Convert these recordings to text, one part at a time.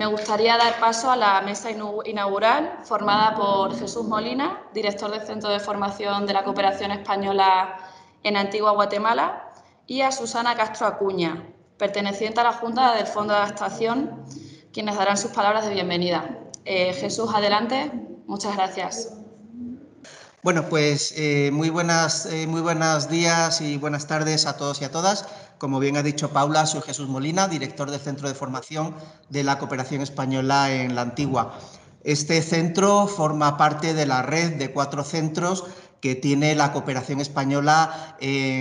Me gustaría dar paso a la mesa inaugural formada por Jesús Molina, director del Centro de Formación de la Cooperación Española en Antigua Guatemala, y a Susana Castro Acuña, perteneciente a la Junta del Fondo de Adaptación, quienes darán sus palabras de bienvenida. Jesús, adelante. Muchas gracias. Bueno, pues muy buenos días y buenas tardes a todos y a todas. Como bien ha dicho Paula, soy Jesús Molina, director del Centro de Formación de la Cooperación Española en la Antigua. Este centro forma parte de la red de 4 centros que tiene la cooperación española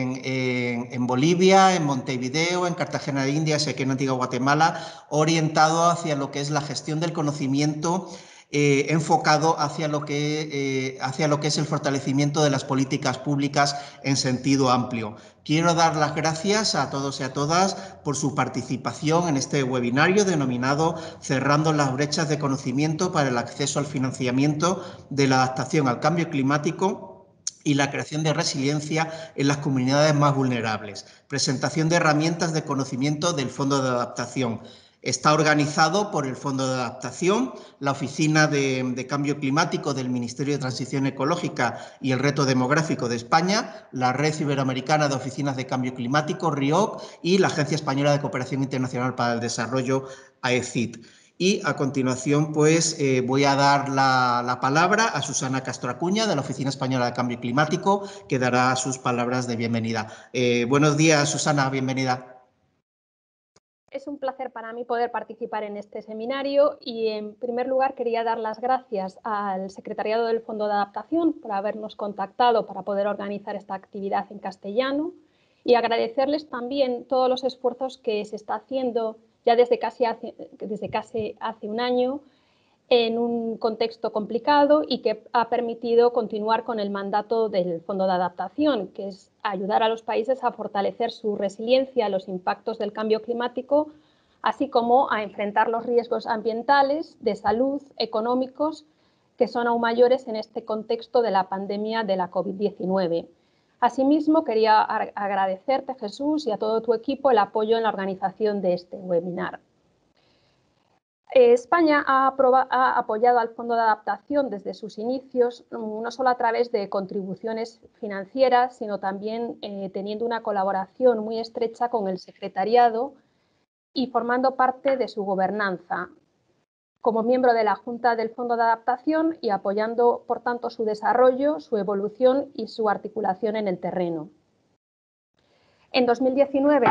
en Bolivia, en Montevideo, en Cartagena de Indias y aquí en Antigua Guatemala, orientado hacia lo que es la gestión del conocimiento, enfocado hacia lo que es el fortalecimiento de las políticas públicas en sentido amplio. Quiero dar las gracias a todos y a todas por su participación en este webinario denominado Cerrando las brechas de conocimiento para el acceso al financiamiento de la adaptación al cambio climático y la creación de resiliencia en las comunidades más vulnerables. Presentación de herramientas de conocimiento del Fondo de Adaptación. Está organizado por el Fondo de Adaptación, la Oficina de Cambio Climático del Ministerio de Transición Ecológica y el Reto Demográfico de España, la Red Iberoamericana de Oficinas de Cambio Climático, RIOC, y la Agencia Española de Cooperación Internacional para el Desarrollo, AECID. Y a continuación, pues, voy a dar la palabra a Susana Castro Acuña, de la Oficina Española de Cambio Climático, que dará sus palabras de bienvenida. Buenos días, Susana, bienvenida. Es un placer para mí poder participar en este seminario y, en primer lugar, quería dar las gracias al Secretariado del Fondo de Adaptación por habernos contactado para poder organizar esta actividad en castellano y agradecerles también todos los esfuerzos que se está haciendo ya desde casi hace un año en un contexto complicado y que ha permitido continuar con el mandato del Fondo de Adaptación, que es ayudar a los países a fortalecer su resiliencia a los impactos del cambio climático, así como a enfrentar los riesgos ambientales, de salud, económicos, que son aún mayores en este contexto de la pandemia de la COVID-19. Asimismo, quería agradecerte, Jesús, y a todo tu equipo el apoyo en la organización de este webinar. España ha apoyado al Fondo de Adaptación desde sus inicios, no solo a través de contribuciones financieras, sino también teniendo una colaboración muy estrecha con el Secretariado y formando parte de su gobernanza, como miembro de la Junta del Fondo de Adaptación y apoyando, por tanto, su desarrollo, su evolución y su articulación en el terreno. En 2019,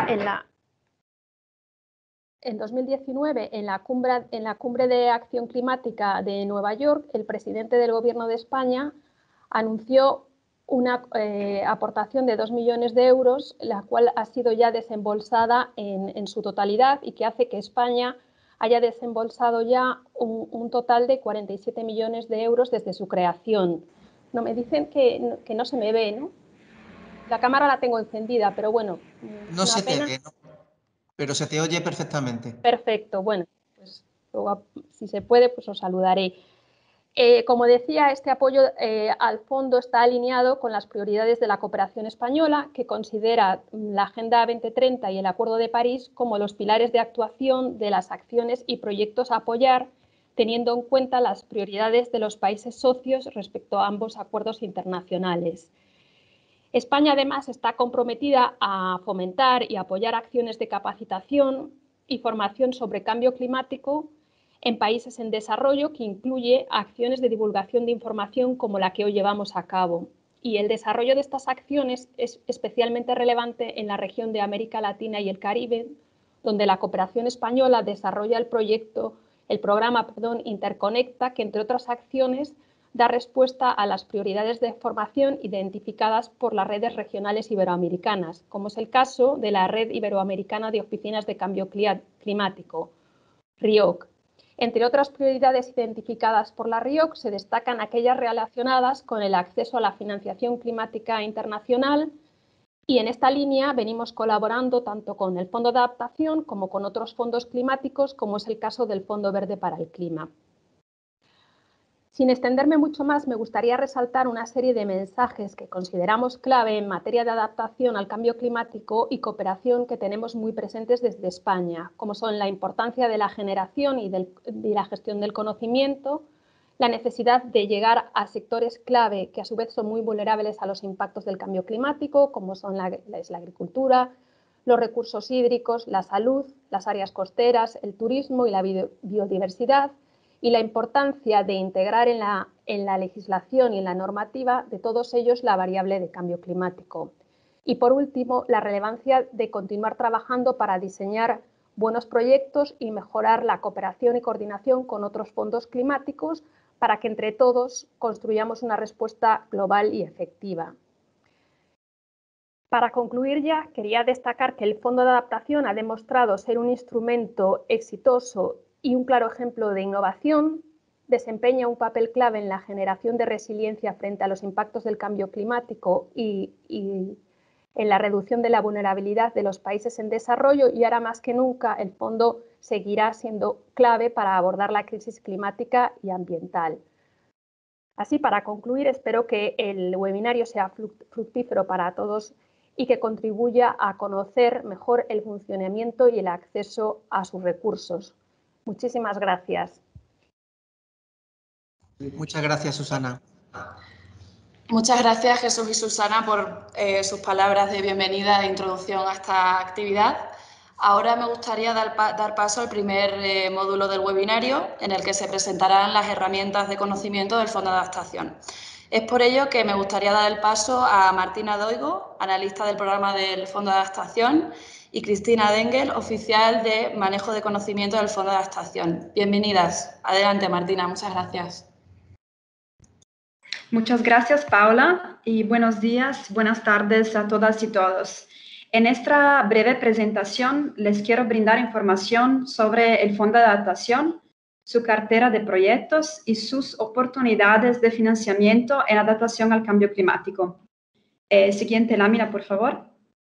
en la cumbre de acción climática de Nueva York, el presidente del Gobierno de España anunció una aportación de 2 millones de euros, la cual ha sido ya desembolsada en su totalidad y que hace que España haya desembolsado ya un total de 47 millones de euros desde su creación. No, me dicen que no se me ve, ¿no? La cámara la tengo encendida, pero bueno, no se te ve, ¿no? Pero se te oye perfectamente. Perfecto, bueno, pues luego, si se puede, pues os saludaré. Como decía, este apoyo al fondo está alineado con las prioridades de la cooperación española, que considera la Agenda 2030 y el Acuerdo de París como los pilares de actuación de las acciones y proyectos a apoyar, teniendo en cuenta las prioridades de los países socios respecto a ambos acuerdos internacionales. España, además, está comprometida a fomentar y apoyar acciones de capacitación y formación sobre cambio climático en países en desarrollo, que incluye acciones de divulgación de información como la que hoy llevamos a cabo. Y el desarrollo de estas acciones es especialmente relevante en la región de América Latina y el Caribe, donde la cooperación española desarrolla el programa Interconecta, que, entre otras acciones, da respuesta a las prioridades de formación identificadas por las redes regionales iberoamericanas, como es el caso de la Red Iberoamericana de Oficinas de Cambio Climático, RIOC. Entre otras prioridades identificadas por la RIOC se destacan aquellas relacionadas con el acceso a la financiación climática internacional, y en esta línea venimos colaborando tanto con el Fondo de Adaptación como con otros fondos climáticos, como es el caso del Fondo Verde para el Clima. Sin extenderme mucho más, me gustaría resaltar una serie de mensajes que consideramos clave en materia de adaptación al cambio climático y cooperación que tenemos muy presentes desde España, como son la importancia de la generación y la gestión del conocimiento, la necesidad de llegar a sectores clave que a su vez son muy vulnerables a los impactos del cambio climático, como son la agricultura, los recursos hídricos, la salud, las áreas costeras, el turismo y la biodiversidad, y la importancia de integrar en la legislación y en la normativa de todos ellos la variable de cambio climático. Y por último, la relevancia de continuar trabajando para diseñar buenos proyectos y mejorar la cooperación y coordinación con otros fondos climáticos para que entre todos construyamos una respuesta global y efectiva. Para concluir ya, quería destacar que el Fondo de Adaptación ha demostrado ser un instrumento exitoso y un claro ejemplo de innovación, desempeña un papel clave en la generación de resiliencia frente a los impactos del cambio climático y en la reducción de la vulnerabilidad de los países en desarrollo, y ahora más que nunca el fondo seguirá siendo clave para abordar la crisis climática y ambiental. Así, para concluir, espero que el webinario sea fructífero para todos y que contribuya a conocer mejor el funcionamiento y el acceso a sus recursos. Muchísimas gracias. Muchas gracias, Susana. Muchas gracias, Jesús y Susana, por sus palabras de bienvenida e introducción a esta actividad. Ahora me gustaría dar paso al primer módulo del webinario, en el que se presentarán las herramientas de conocimiento del Fondo de Adaptación. Es por ello que me gustaría dar el paso a Martina Doigo, analista del programa del Fondo de Adaptación, y Cristina Dengel, oficial de manejo de conocimiento del Fondo de Adaptación. Bienvenidas. Adelante, Martina. Muchas gracias. Muchas gracias, Paula, y buenos días, buenas tardes a todas y todos. En esta breve presentación les quiero brindar información sobre el Fondo de Adaptación, su cartera de proyectos y sus oportunidades de financiamiento en adaptación al cambio climático. Siguiente lámina, por favor.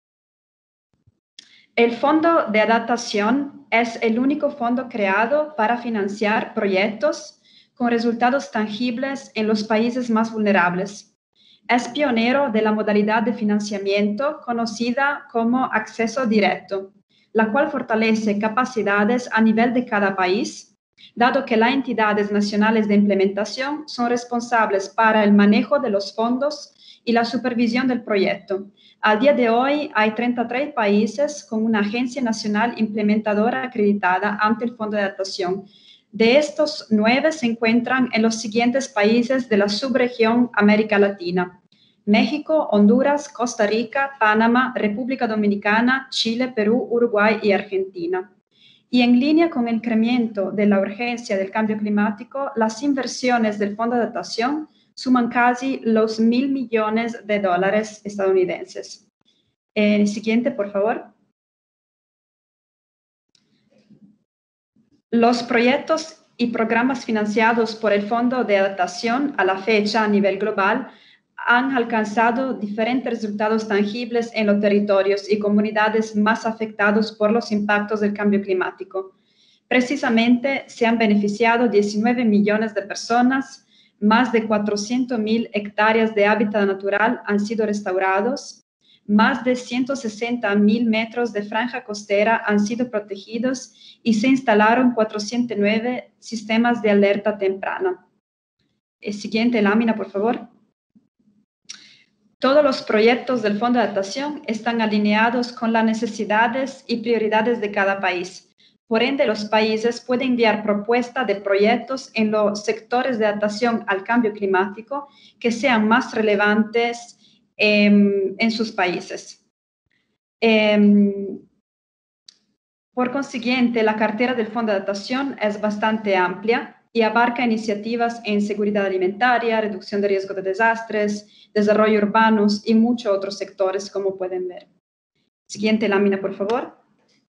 El Fondo de Adaptación es el único fondo creado para financiar proyectos con resultados tangibles en los países más vulnerables. Es pionero de la modalidad de financiamiento conocida como acceso directo, la cual fortalece capacidades a nivel de cada país, dado que las entidades nacionales de implementación son responsables para el manejo de los fondos y la supervisión del proyecto. Al día de hoy hay 33 países con una agencia nacional implementadora acreditada ante el Fondo de Adaptación. De estos, 9 se encuentran en los siguientes países de la subregión América Latina: México, Honduras, Costa Rica, Panamá, República Dominicana, Chile, Perú, Uruguay y Argentina. Y en línea con el incremento de la urgencia del cambio climático, las inversiones del Fondo de Adaptación suman casi los $1.000 millones estadounidenses. El siguiente, por favor. Los proyectos y programas financiados por el Fondo de Adaptación a la fecha a nivel global han alcanzado diferentes resultados tangibles en los territorios y comunidades más afectados por los impactos del cambio climático. Precisamente, se han beneficiado 19 millones de personas, más de 400.000 hectáreas de hábitat natural han sido restaurados, más de 160.000 metros de franja costera han sido protegidos y se instalaron 409 sistemas de alerta temprana. Siguiente lámina, por favor. Todos los proyectos del Fondo de Adaptación están alineados con las necesidades y prioridades de cada país. Por ende, los países pueden enviar propuestas de proyectos en los sectores de adaptación al cambio climático que sean más relevantes en sus países. Por consiguiente, la cartera del Fondo de Adaptación es bastante amplia y abarca iniciativas en seguridad alimentaria, reducción de riesgo de desastres, desarrollo urbanos y muchos otros sectores, como pueden ver. Siguiente lámina, por favor.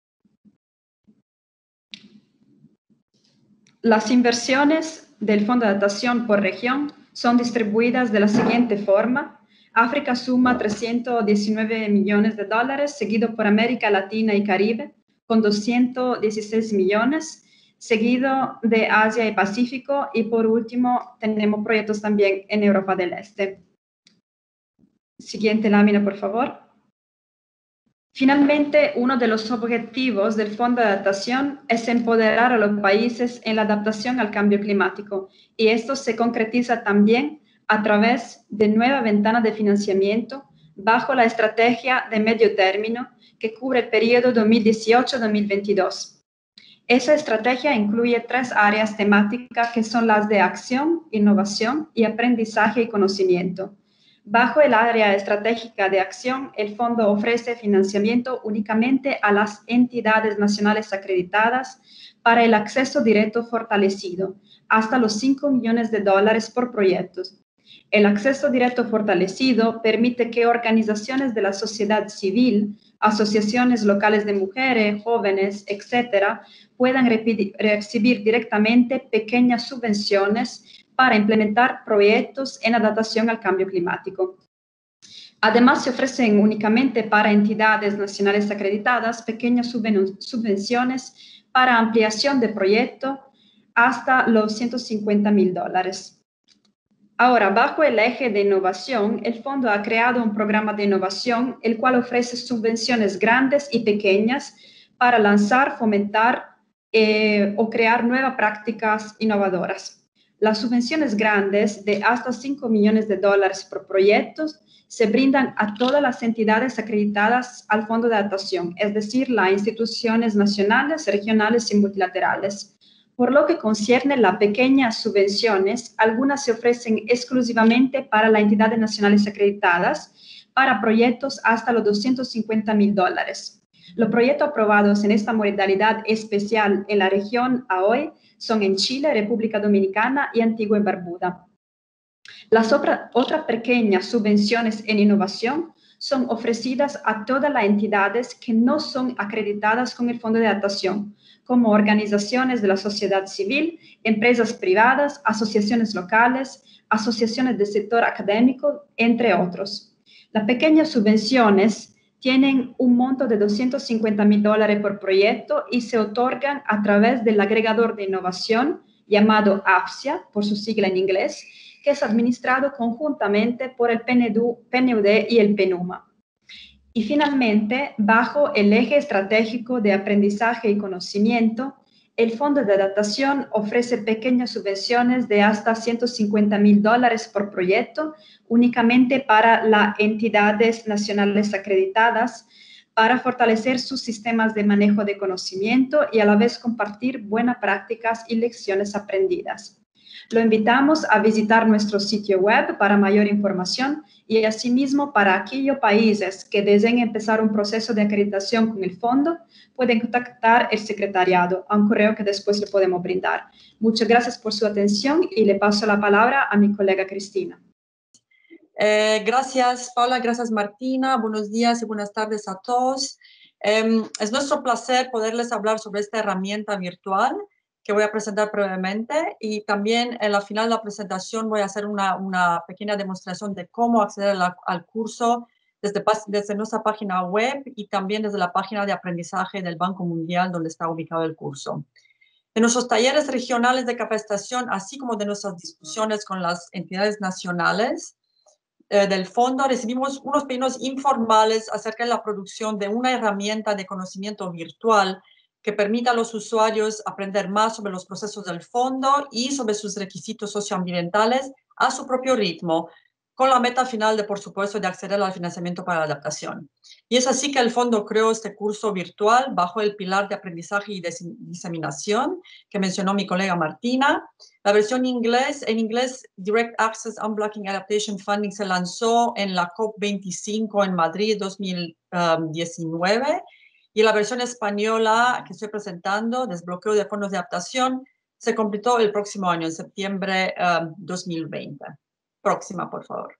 Las inversiones del Fondo de Adaptación por región son distribuidas de la siguiente forma. África suma $319 millones, seguido por América Latina y Caribe, con 216 millones, seguido de Asia y Pacífico, y por último tenemos proyectos también en Europa del Este. Siguiente lámina, por favor. Finalmente, uno de los objetivos del Fondo de Adaptación es empoderar a los países en la adaptación al cambio climático, y esto se concretiza también a través de nueva ventana de financiamiento bajo la estrategia de medio término que cubre el periodo 2018-2022. Esa estrategia incluye 3 áreas temáticas que son las de acción, innovación y aprendizaje y conocimiento. Bajo el área estratégica de acción, el fondo ofrece financiamiento únicamente a las entidades nacionales acreditadas para el acceso directo fortalecido, hasta los $5 millones por proyecto. El acceso directo fortalecido permite que organizaciones de la sociedad civil, asociaciones locales de mujeres, jóvenes, etcétera, puedan recibir directamente pequeñas subvenciones para implementar proyectos en adaptación al cambio climático. Además, se ofrecen únicamente para entidades nacionales acreditadas pequeñas subvenciones para ampliación de proyecto hasta los $150,000. Ahora, bajo el eje de innovación, el fondo ha creado un programa de innovación, el cual ofrece subvenciones grandes y pequeñas para lanzar, fomentar o crear nuevas prácticas innovadoras. Las subvenciones grandes de hasta $5 millones por proyecto se brindan a todas las entidades acreditadas al Fondo de Adaptación, es decir, las instituciones nacionales, regionales y multilaterales. Por lo que concierne a las pequeñas subvenciones, algunas se ofrecen exclusivamente para las entidades nacionales acreditadas para proyectos hasta los $250,000. Los proyectos aprobados en esta modalidad especial en la región a hoy son en Chile, República Dominicana y Antigua y Barbuda. Las otras pequeñas subvenciones en innovación son ofrecidas a todas las entidades que no son acreditadas con el Fondo de Adaptación, como organizaciones de la sociedad civil, empresas privadas, asociaciones locales, asociaciones del sector académico, entre otros. Las pequeñas subvenciones tienen un monto de $250,000 por proyecto y se otorgan a través del agregador de innovación llamado AFSIA, por su sigla en inglés, que es administrado conjuntamente por el PNUD y el PNUMA. Y finalmente, bajo el eje estratégico de aprendizaje y conocimiento, el Fondo de Adaptación ofrece pequeñas subvenciones de hasta $150,000 por proyecto, únicamente para las entidades nacionales acreditadas, para fortalecer sus sistemas de manejo de conocimiento y a la vez compartir buenas prácticas y lecciones aprendidas. Lo invitamos a visitar nuestro sitio web para mayor información y asimismo para aquellos países que deseen empezar un proceso de acreditación con el fondo, pueden contactar el secretariado a un correo que después le podemos brindar. Muchas gracias por su atención y le paso la palabra a mi colega Cristina. Gracias, Paula, gracias, Martina. Buenos días y buenas tardes a todos. Es nuestro placer poderles hablar sobre esta herramienta virtual que voy a presentar brevemente, y también en la final de la presentación voy a hacer una pequeña demostración de cómo acceder al curso desde nuestra página web y también desde la página de aprendizaje del Banco Mundial donde está ubicado el curso. De nuestros talleres regionales de capacitación, así como de nuestras discusiones con las entidades nacionales del fondo, recibimos unos pedidos informales acerca de la producción de una herramienta de conocimiento virtual que permita a los usuarios aprender más sobre los procesos del fondo y sobre sus requisitos socioambientales a su propio ritmo, con la meta final de, por supuesto, de acceder al financiamiento para la adaptación. Y es así que el fondo creó este curso virtual bajo el pilar de aprendizaje y diseminación que mencionó mi colega Martina. La versión en inglés, Direct Access Unblocking Adaptation Funding, se lanzó en la COP25 en Madrid 2019. Y la versión española que estoy presentando, Desbloqueo de Fondos de Adaptación, se completó el próximo año, en septiembre 2020. Próxima, por favor.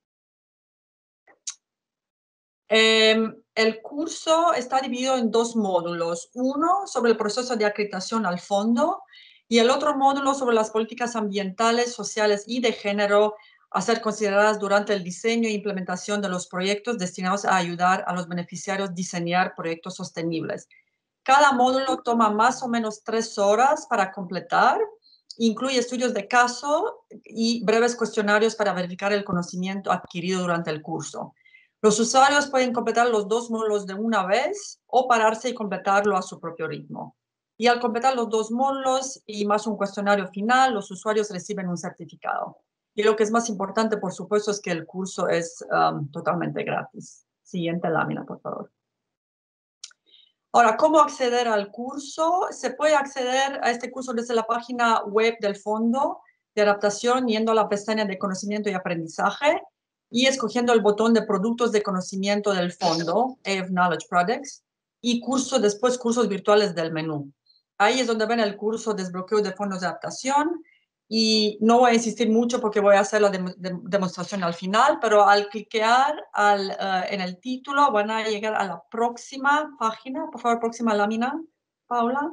El curso está dividido en 2 módulos. Uno sobre el proceso de acreditación al fondo y el otro módulo sobre las políticas ambientales, sociales y de género a ser consideradas durante el diseño e implementación de los proyectos destinados a ayudar a los beneficiarios a diseñar proyectos sostenibles. Cada módulo toma más o menos 3 horas para completar. Incluye estudios de caso y breves cuestionarios para verificar el conocimiento adquirido durante el curso. Los usuarios pueden completar los 2 módulos de una vez o pararse y completarlo a su propio ritmo. Y al completar los 2 módulos y más un cuestionario final, los usuarios reciben un certificado. Y lo que es más importante, por supuesto, es que el curso es totalmente gratis. Siguiente lámina, por favor. Ahora, ¿cómo acceder al curso? Se puede acceder a este curso desde la página web del Fondo de Adaptación, yendo a la pestaña de Conocimiento y Aprendizaje y escogiendo el botón de Productos de Conocimiento del Fondo, AF Knowledge Products, y después cursos virtuales del menú. Ahí es donde ven el curso Desbloqueo de Fondos de Adaptación. Y no voy a insistir mucho porque voy a hacer la demostración al final, pero al cliquear en el título van a llegar a la próxima página. Por favor, próxima lámina, Paula.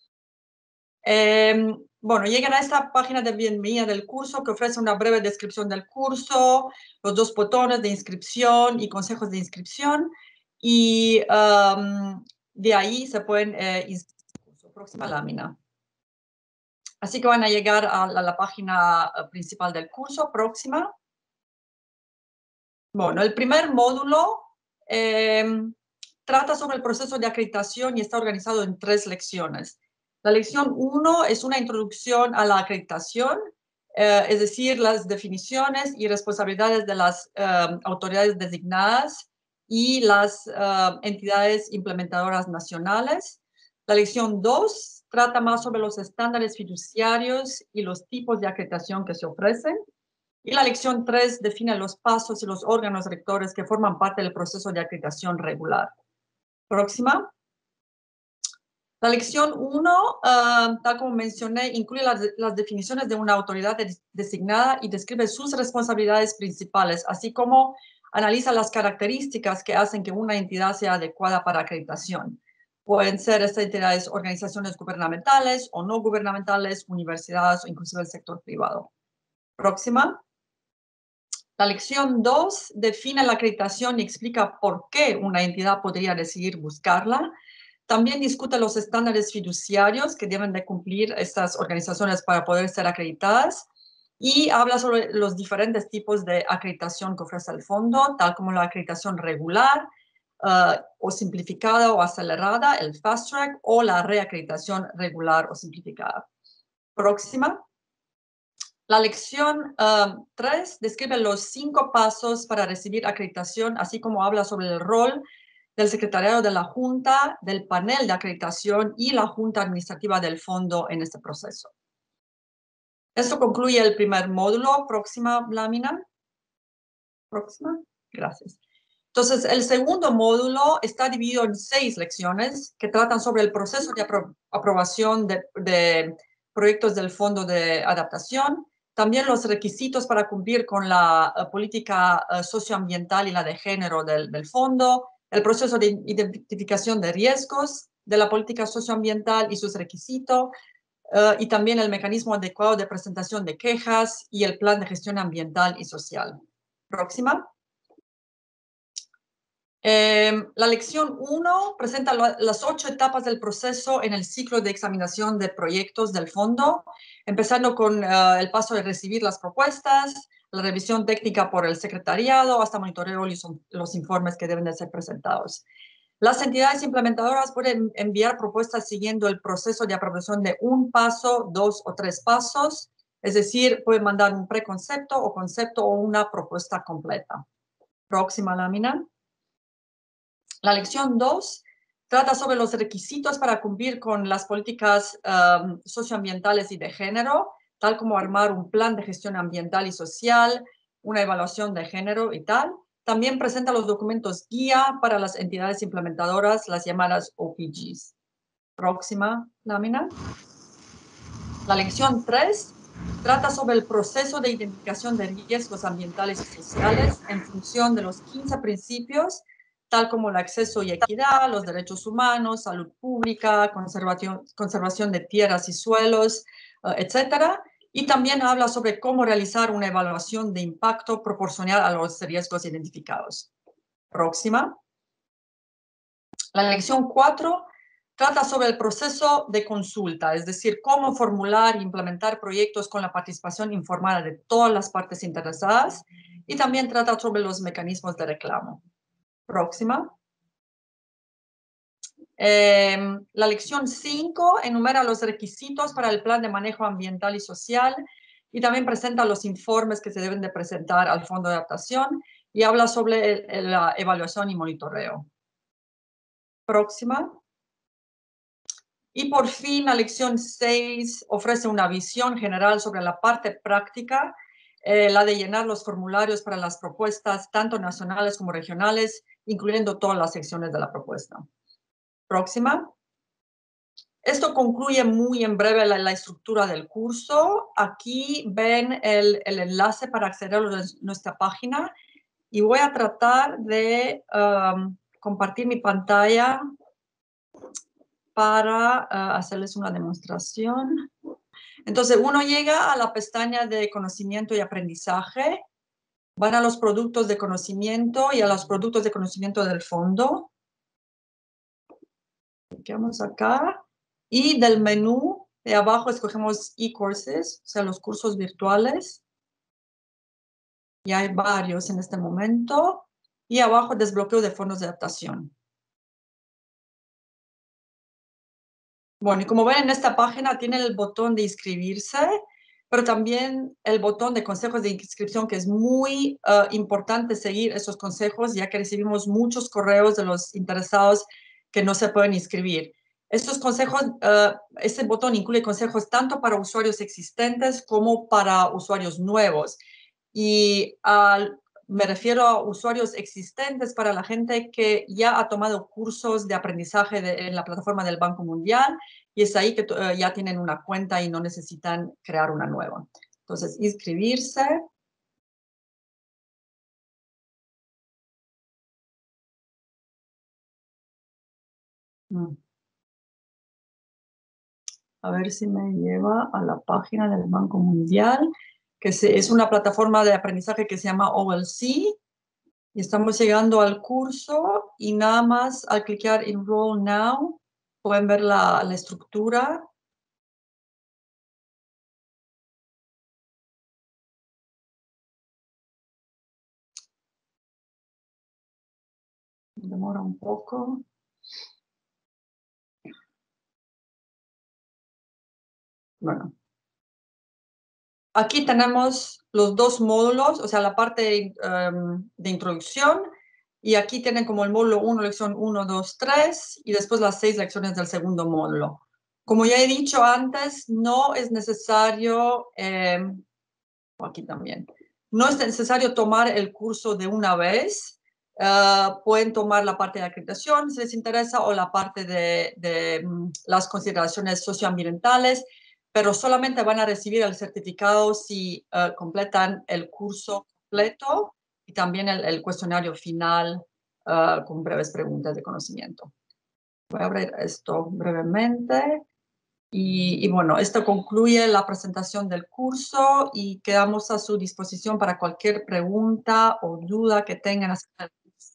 Bueno, llegan a esta página de bienvenida del curso que ofrece una breve descripción del curso, los 2 botones de inscripción y consejos de inscripción. Y de ahí se pueden inscribir al curso. Próxima lámina. Así que van a llegar a la página principal del curso, próxima. Bueno, el primer módulo trata sobre el proceso de acreditación y está organizado en 3 lecciones. La lección 1 es una introducción a la acreditación, es decir, las definiciones y responsabilidades de las autoridades designadas y las entidades implementadoras nacionales. La lección 2 trata más sobre los estándares fiduciarios y los tipos de acreditación que se ofrecen. Y la lección 3 define los pasos y los órganos rectores que forman parte del proceso de acreditación regular. Próxima. La lección 1, tal como mencioné, incluye las definiciones de una autoridad designada y describe sus responsabilidades principales, así como analiza las características que hacen que una entidad sea adecuada para acreditación. Pueden ser estas entidades organizaciones gubernamentales o no gubernamentales, universidades o inclusive el sector privado. Próxima. La lección 2 define la acreditación y explica por qué una entidad podría decidir buscarla. También discute los estándares fiduciarios que deben de cumplir estas organizaciones para poder ser acreditadas y habla sobre los diferentes tipos de acreditación que ofrece el fondo, tal como la acreditación regular, o simplificada o acelerada, el fast track, o la reacreditación regular o simplificada. Próxima. La lección 3 describe los 5 pasos para recibir acreditación, así como habla sobre el rol del secretariado de la Junta, del panel de acreditación y la Junta Administrativa del Fondo en este proceso. Esto concluye el primer módulo. Próxima lámina. Próxima. Gracias. Entonces, el segundo módulo está dividido en 6 lecciones que tratan sobre el proceso de aprobación de proyectos del Fondo de Adaptación, también los requisitos para cumplir con la política socioambiental y la de género del fondo, el proceso de identificación de riesgos de la política socioambiental y sus requisitos, y también el mecanismo adecuado de presentación de quejas y el plan de gestión ambiental y social. Próxima. La lección 1 presenta las 8 etapas del proceso en el ciclo de examinación de proyectos del fondo, empezando con el paso de recibir las propuestas, la revisión técnica por el secretariado, hasta monitoreo y los informes que deben de ser presentados. Las entidades implementadoras pueden enviar propuestas siguiendo el proceso de aprobación de 1 paso, 2 o 3 pasos, es decir, pueden mandar un preconcepto o concepto o una propuesta completa. Próxima lámina. La lección 2 trata sobre los requisitos para cumplir con las políticas socioambientales y de género, tal como armar un plan de gestión ambiental y social, una evaluación de género y tal. También presenta los documentos guía para las entidades implementadoras, las llamadas OPGs. Próxima lámina. La lección 3 trata sobre el proceso de identificación de riesgos ambientales y sociales en función de los 15 principios, tal como el acceso y equidad, los derechos humanos, salud pública, conservación de tierras y suelos, etcétera. Y también habla sobre cómo realizar una evaluación de impacto proporcional a los riesgos identificados. Próxima. La lección 4 trata sobre el proceso de consulta, es decir, cómo formular e implementar proyectos con la participación informada de todas las partes interesadas, y también trata sobre los mecanismos de reclamo. Próxima. La lección 5 enumera los requisitos para el plan de manejo ambiental y social y también presenta los informes que se deben de presentar al Fondo de Adaptación y habla sobre la evaluación y monitoreo. Próxima. Y por fin, la lección 6 ofrece una visión general sobre la parte práctica, la de llenar los formularios para las propuestas, tanto nacionales como regionales, incluyendo todas las secciones de la propuesta. Próxima. Esto concluye muy en breve la estructura del curso. Aquí ven el enlace para acceder a nuestra página y voy a tratar de compartir mi pantalla para hacerles una demostración. Entonces, uno llega a la pestaña de conocimiento y aprendizaje, van a los productos de conocimiento y a los productos de conocimiento del fondo. Clicamos acá y del menú de abajo escogemos e-courses, o sea, los cursos virtuales. Y hay varios en este momento. Y abajo desbloqueo de fondos de adaptación. Bueno, y como ven en esta página tiene el botón de inscribirse, pero también el botón de consejos de inscripción, que es muy importante seguir esos consejos, ya que recibimos muchos correos de los interesados que no se pueden inscribir. Estos consejos, este botón incluye consejos tanto para usuarios existentes como para usuarios nuevos. Y me refiero a usuarios existentes para la gente que ya ha tomado cursos de aprendizaje en la plataforma del Banco Mundial y es ahí que ya tienen una cuenta y no necesitan crear una nueva. Entonces, inscribirse. A ver si me lleva a la página del Banco Mundial, que es una plataforma de aprendizaje que se llama OLC. Y estamos llegando al curso y nada más al clicar Enroll Now pueden ver la estructura. Demora un poco. Bueno. Aquí tenemos los dos módulos, o sea, la parte de introducción, y aquí tienen como el módulo 1, lección 1, 2, 3, y después las 6 lecciones del segundo módulo. Como ya he dicho antes, no es necesario, aquí también, no es necesario tomar el curso de una vez. Pueden tomar la parte de acreditación si les interesa o la parte de las consideraciones socioambientales, pero solamente van a recibir el certificado si completan el curso completo y también el cuestionario final con breves preguntas de conocimiento. Voy a abrir esto brevemente. Y bueno, esto concluye la presentación del curso y quedamos a su disposición para cualquier pregunta o duda que tengan acerca del curso.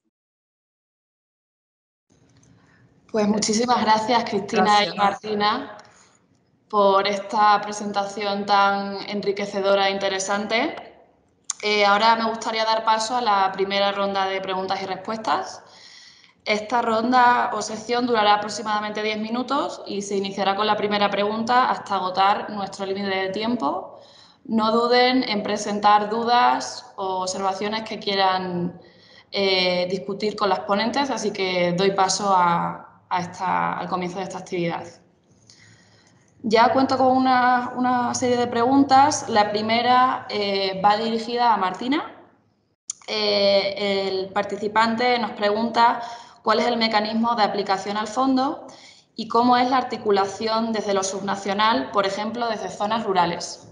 Pues muchísimas gracias, Cristina y Martina, por esta presentación tan enriquecedora e interesante. Ahora me gustaría dar paso a la primera ronda de preguntas y respuestas. Esta ronda o sección durará aproximadamente 10 minutos y se iniciará con la primera pregunta hasta agotar nuestro límite de tiempo. No duden en presentar dudas o observaciones que quieran discutir con las ponentes, así que doy paso al comienzo de esta actividad. Ya cuento con una serie de preguntas. La primera va dirigida a Martina. El participante nos pregunta cuál es el mecanismo de aplicación al fondo y cómo es la articulación desde lo subnacional, por ejemplo, desde zonas rurales.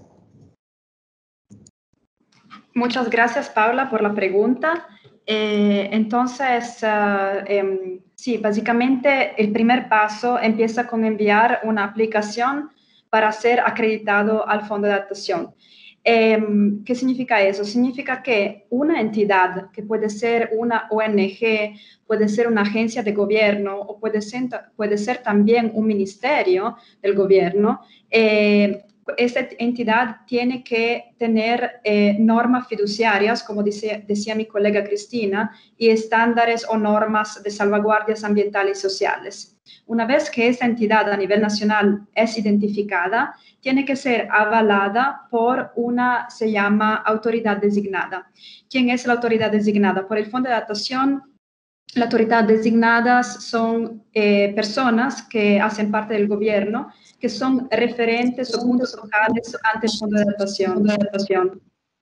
Muchas gracias, Paula, por la pregunta. Entonces, sí, básicamente el primer paso empieza con enviar una aplicación para ser acreditado al Fondo de Adaptación. ¿Qué significa eso? Significa que una entidad, que puede ser una ONG, puede ser una agencia de gobierno o puede ser también un ministerio del gobierno, esta entidad tiene que tener normas fiduciarias, como decía mi colega Cristina, y estándares o normas de salvaguardias ambientales y sociales. Una vez que esta entidad a nivel nacional es identificada, tiene que ser avalada por una, se llama autoridad designada. ¿Quién es la autoridad designada? Por el Fondo de Adaptación, la autoridad designadas son personas que hacen parte del gobierno, que son referentes o puntos focales ante el Fondo de Adaptación.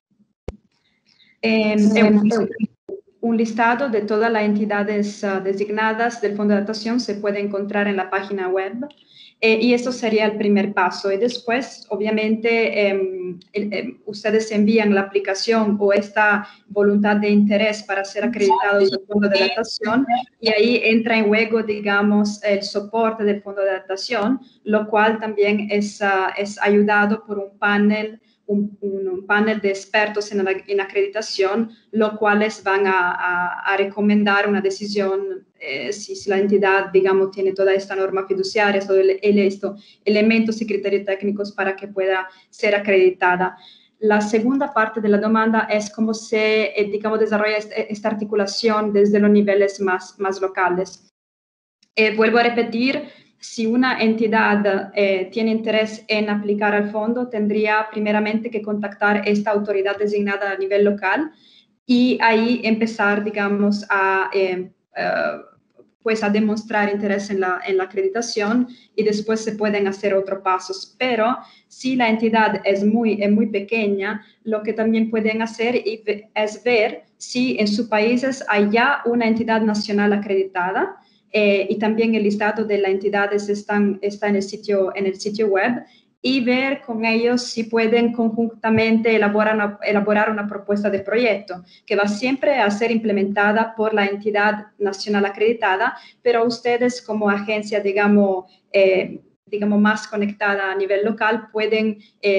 Un listado de todas las entidades designadas del Fondo de Adaptación se puede encontrar en la página web. Y eso sería el primer paso. Y después, obviamente, ustedes envían la aplicación o esta voluntad de interés para ser acreditados del Fondo de Adaptación y ahí entra en juego, digamos, el soporte del Fondo de Adaptación, lo cual también es ayudado por un panel de expertos en acreditación, los cuales van a recomendar una decisión si la entidad, digamos, tiene toda esta norma fiduciaria, todos estos elementos y criterios técnicos para que pueda ser acreditada. La segunda parte de la demanda es cómo se, digamos, desarrolla esta articulación desde los niveles más locales. Vuelvo a repetir, si una entidad tiene interés en aplicar al fondo, tendría primeramente que contactar esta autoridad designada a nivel local y ahí empezar, digamos, pues a demostrar interés en la acreditación y después se pueden hacer otros pasos. Pero si la entidad es muy pequeña, lo que también pueden hacer es ver si en sus países hay ya una entidad nacional acreditada, y también el listado de las entidades está en el sitio web, y ver con ellos si pueden conjuntamente elaborar una propuesta de proyecto que va siempre a ser implementada por la entidad nacional acreditada, pero ustedes como agencia, digamos, más conectada a nivel local, pueden,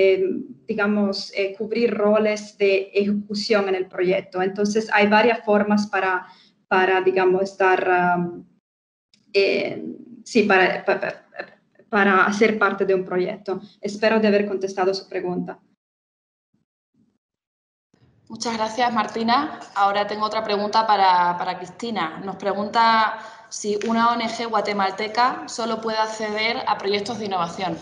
cubrir roles de ejecución en el proyecto. Entonces, hay varias formas para digamos, estar... sí, para ser parte de un proyecto. Espero de haber contestado su pregunta. Muchas gracias, Martina. Ahora tengo otra pregunta para Cristina. Nos pregunta si una ONG guatemalteca solo puede acceder a proyectos de innovación.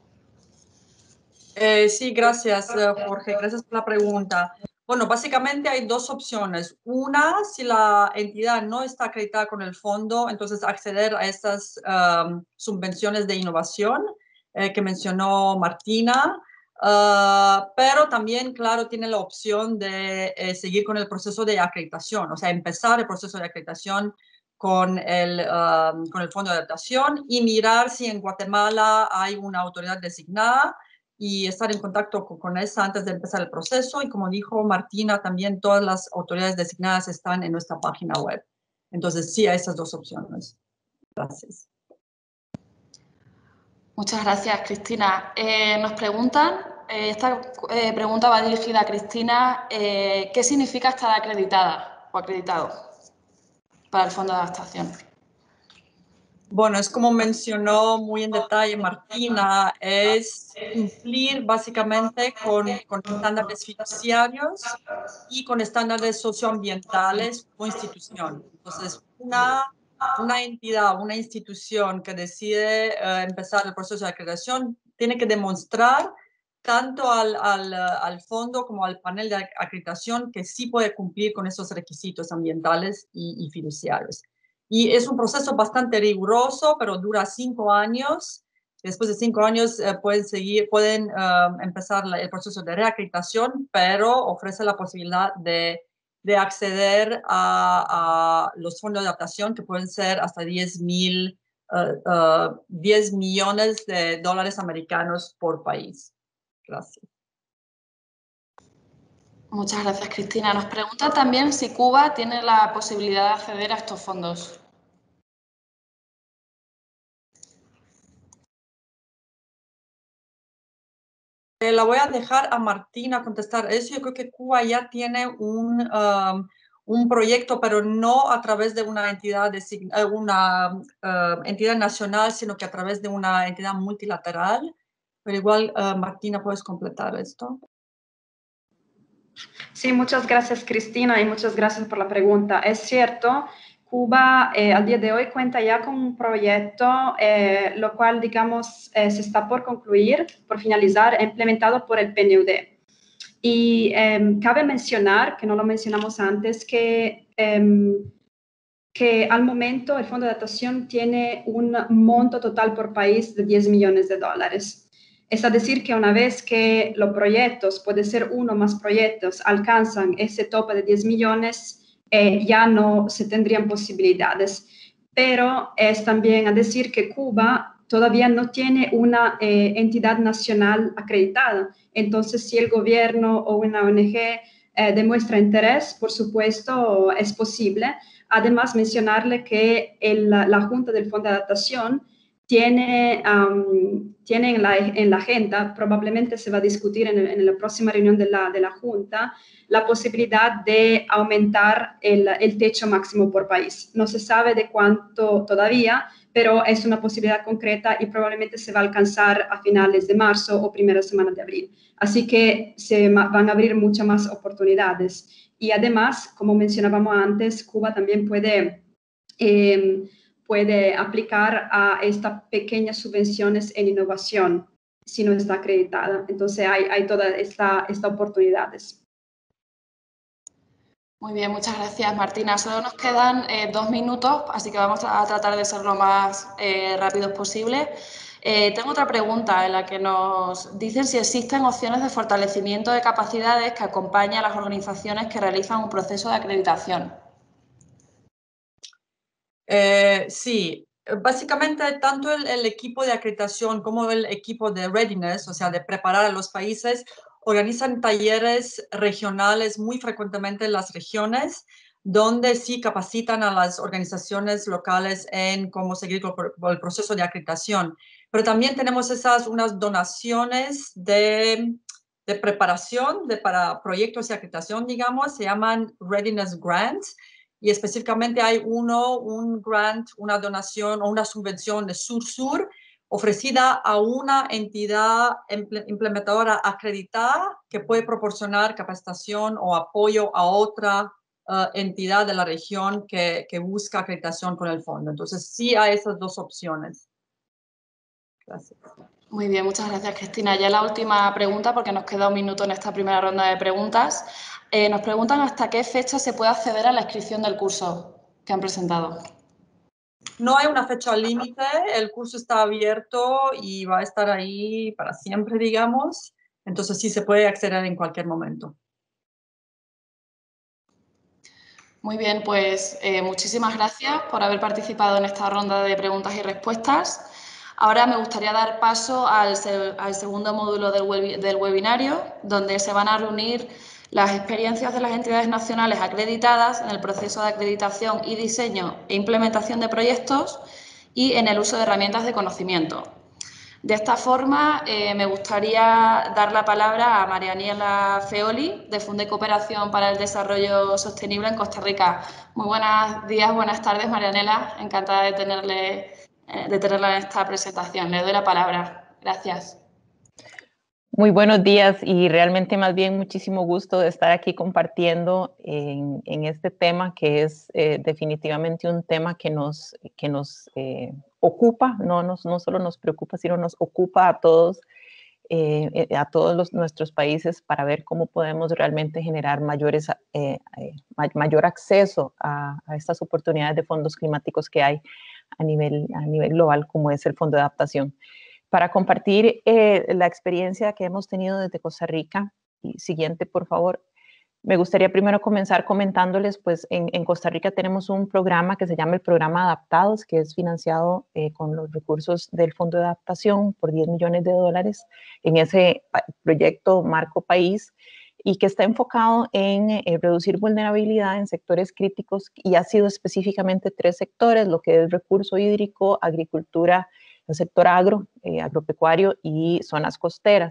Sí, gracias, Jorge. Gracias por la pregunta. Bueno, básicamente hay dos opciones. Una, si la entidad no está acreditada con el fondo, entonces acceder a estas subvenciones de innovación que mencionó Martina. Pero también, claro, tiene la opción de seguir con el proceso de acreditación, o sea, empezar el proceso de acreditación con el Fondo de Adaptación y mirar si en Guatemala hay una autoridad designada y estar en contacto con esa antes de empezar el proceso. Y como dijo Martina, también todas las autoridades designadas están en nuestra página web. Entonces, sí, a esas dos opciones. Gracias. Muchas gracias, Cristina. Nos preguntan, esta pregunta va dirigida a Cristina, ¿qué significa estar acreditada o acreditado para el Fondo de Adaptación? Bueno, es como mencionó muy en detalle Martina, es cumplir básicamente con estándares fiduciarios y con estándares socioambientales o institución. Entonces, una entidad, una institución que decide empezar el proceso de acreditación tiene que demostrar tanto al fondo como al panel de acreditación que sí puede cumplir con esos requisitos ambientales y fiduciarios. Y es un proceso bastante riguroso, pero dura 5 años. Después de 5 años pueden empezar el proceso de reacreditación, pero ofrece la posibilidad de acceder a los fondos de adaptación, que pueden ser hasta 10 millones de dólares americanos por país. Gracias. Muchas gracias, Cristina. Nos pregunta también si Cuba tiene la posibilidad de acceder a estos fondos. La voy a dejar a Martina contestar eso. Yo creo que Cuba ya tiene un proyecto, pero no a través de una entidad, entidad nacional, sino que a través de una entidad multilateral. Pero igual, Martina, ¿puedes completar esto? Sí, muchas gracias, Cristina, y muchas gracias por la pregunta. Es cierto, Cuba al día de hoy cuenta ya con un proyecto, lo cual, digamos, se está por concluir, por finalizar, implementado por el PNUD. Y cabe mencionar, que no lo mencionamos antes, que al momento el Fondo de Adaptación tiene un monto total por país de $10 millones. Es decir, que una vez que los proyectos, puede ser uno o más proyectos, alcanzan ese tope de 10 millones, ya no se tendrían posibilidades. Pero es también a decir que Cuba todavía no tiene una entidad nacional acreditada. Entonces, si el gobierno o una ONG demuestra interés, por supuesto, es posible. Además, mencionarle que la Junta del Fondo de Adaptación tiene en la agenda, probablemente se va a discutir en la próxima reunión de la Junta, la posibilidad de aumentar el techo máximo por país. No se sabe de cuánto todavía, pero es una posibilidad concreta y probablemente se va a alcanzar a finales de marzo o primera semana de abril. Así que se van a abrir muchas más oportunidades. Y además, como mencionábamos antes, Cuba también puede aplicar a estas pequeñas subvenciones en innovación si no está acreditada. Entonces hay todas estas oportunidades. Muy bien, muchas gracias, Martina. Solo nos quedan 2 minutos, así que vamos a tratar de ser lo más rápidos posible. Tengo otra pregunta en la que nos dicen si existen opciones de fortalecimiento de capacidades que acompañen a las organizaciones que realizan un proceso de acreditación. Sí, básicamente tanto el equipo de acreditación como el equipo de readiness, o sea, de preparar a los países, organizan talleres regionales muy frecuentemente en las regiones, donde sí capacitan a las organizaciones locales en cómo seguir con el proceso de acreditación. Pero también tenemos unas donaciones de preparación para proyectos de acreditación, digamos, se llaman Readiness Grants, y específicamente hay un grant, una donación o una subvención de Sur-Sur ofrecida a una entidad implementadora acreditada que puede proporcionar capacitación o apoyo a otra entidad de la región que busca acreditación con el fondo. Entonces, sí hay esas dos opciones. Gracias. Muy bien, muchas gracias, Cristina. Ya la última pregunta, porque nos queda un minuto en esta primera ronda de preguntas. Nos preguntan hasta qué fecha se puede acceder a la inscripción del curso que han presentado. No hay una fecha límite, el curso está abierto y va a estar ahí para siempre, digamos. Entonces sí se puede acceder en cualquier momento. Muy bien, pues muchísimas gracias por haber participado en esta ronda de preguntas y respuestas. Ahora me gustaría dar paso al segundo módulo del webinario, donde se van a reunir las experiencias de las entidades nacionales acreditadas en el proceso de acreditación y diseño e implementación de proyectos y en el uso de herramientas de conocimiento. De esta forma, me gustaría dar la palabra a Marianiela Feoli, de Funde Cooperación para el Desarrollo Sostenible en Costa Rica. Muy buenos días, buenas tardes, Marianiela. Encantada de tenerla en esta presentación. Le doy la palabra. Gracias. Muy buenos días y realmente más bien muchísimo gusto de estar aquí compartiendo en este tema que es definitivamente un tema que nos ocupa, no solo nos preocupa, sino nos ocupa a todos nuestros países para ver cómo podemos realmente generar mayor acceso a estas oportunidades de fondos climáticos que hay a nivel global, como es el Fondo de Adaptación. Para compartir la experiencia que hemos tenido desde Costa Rica, y siguiente, por favor, me gustaría primero comenzar comentándoles, pues en Costa Rica tenemos un programa que se llama el Programa Adaptados, que es financiado con los recursos del Fondo de Adaptación por $10 millones en ese proyecto Marco País, y que está enfocado en reducir vulnerabilidad en sectores críticos, y ha sido específicamente 3 sectores, lo que es recurso hídrico, agricultura, el sector agropecuario y zonas costeras.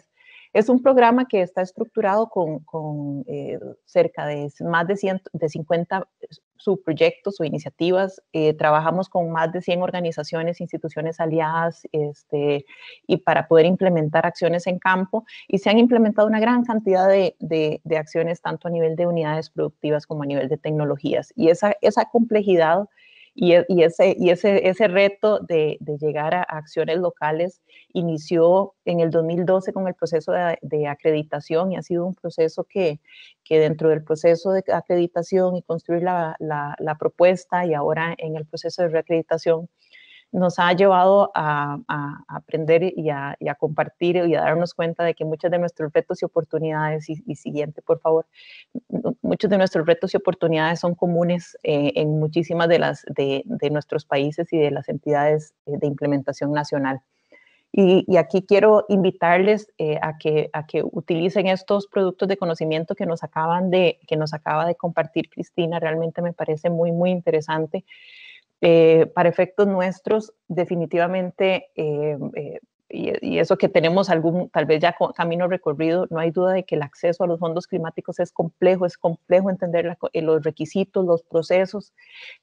Es un programa que está estructurado con cerca de más de 50 subproyectos o iniciativas. Trabajamos con más de 100 organizaciones, instituciones aliadas, y para poder implementar acciones en campo, y se han implementado una gran cantidad de acciones tanto a nivel de unidades productivas como a nivel de tecnologías. Y esa complejidad y ese reto de llegar a acciones locales inició en el 2012 con el proceso de acreditación, y ha sido un proceso que dentro del proceso de acreditación y construir la propuesta, y ahora en el proceso de reacreditación, nos ha llevado a aprender y a compartir y a darnos cuenta de que muchos de nuestros retos y oportunidades, y siguiente por favor, muchos de nuestros retos y oportunidades son comunes en muchísimas de nuestros países y de las entidades de implementación nacional. Y aquí quiero invitarles a que utilicen estos productos de conocimiento que nos acaba de compartir Cristina. Realmente me parece muy, muy interesante. Para efectos nuestros, definitivamente, y eso que tenemos tal vez ya camino recorrido, no hay duda de que el acceso a los fondos climáticos es complejo entender los requisitos, los procesos.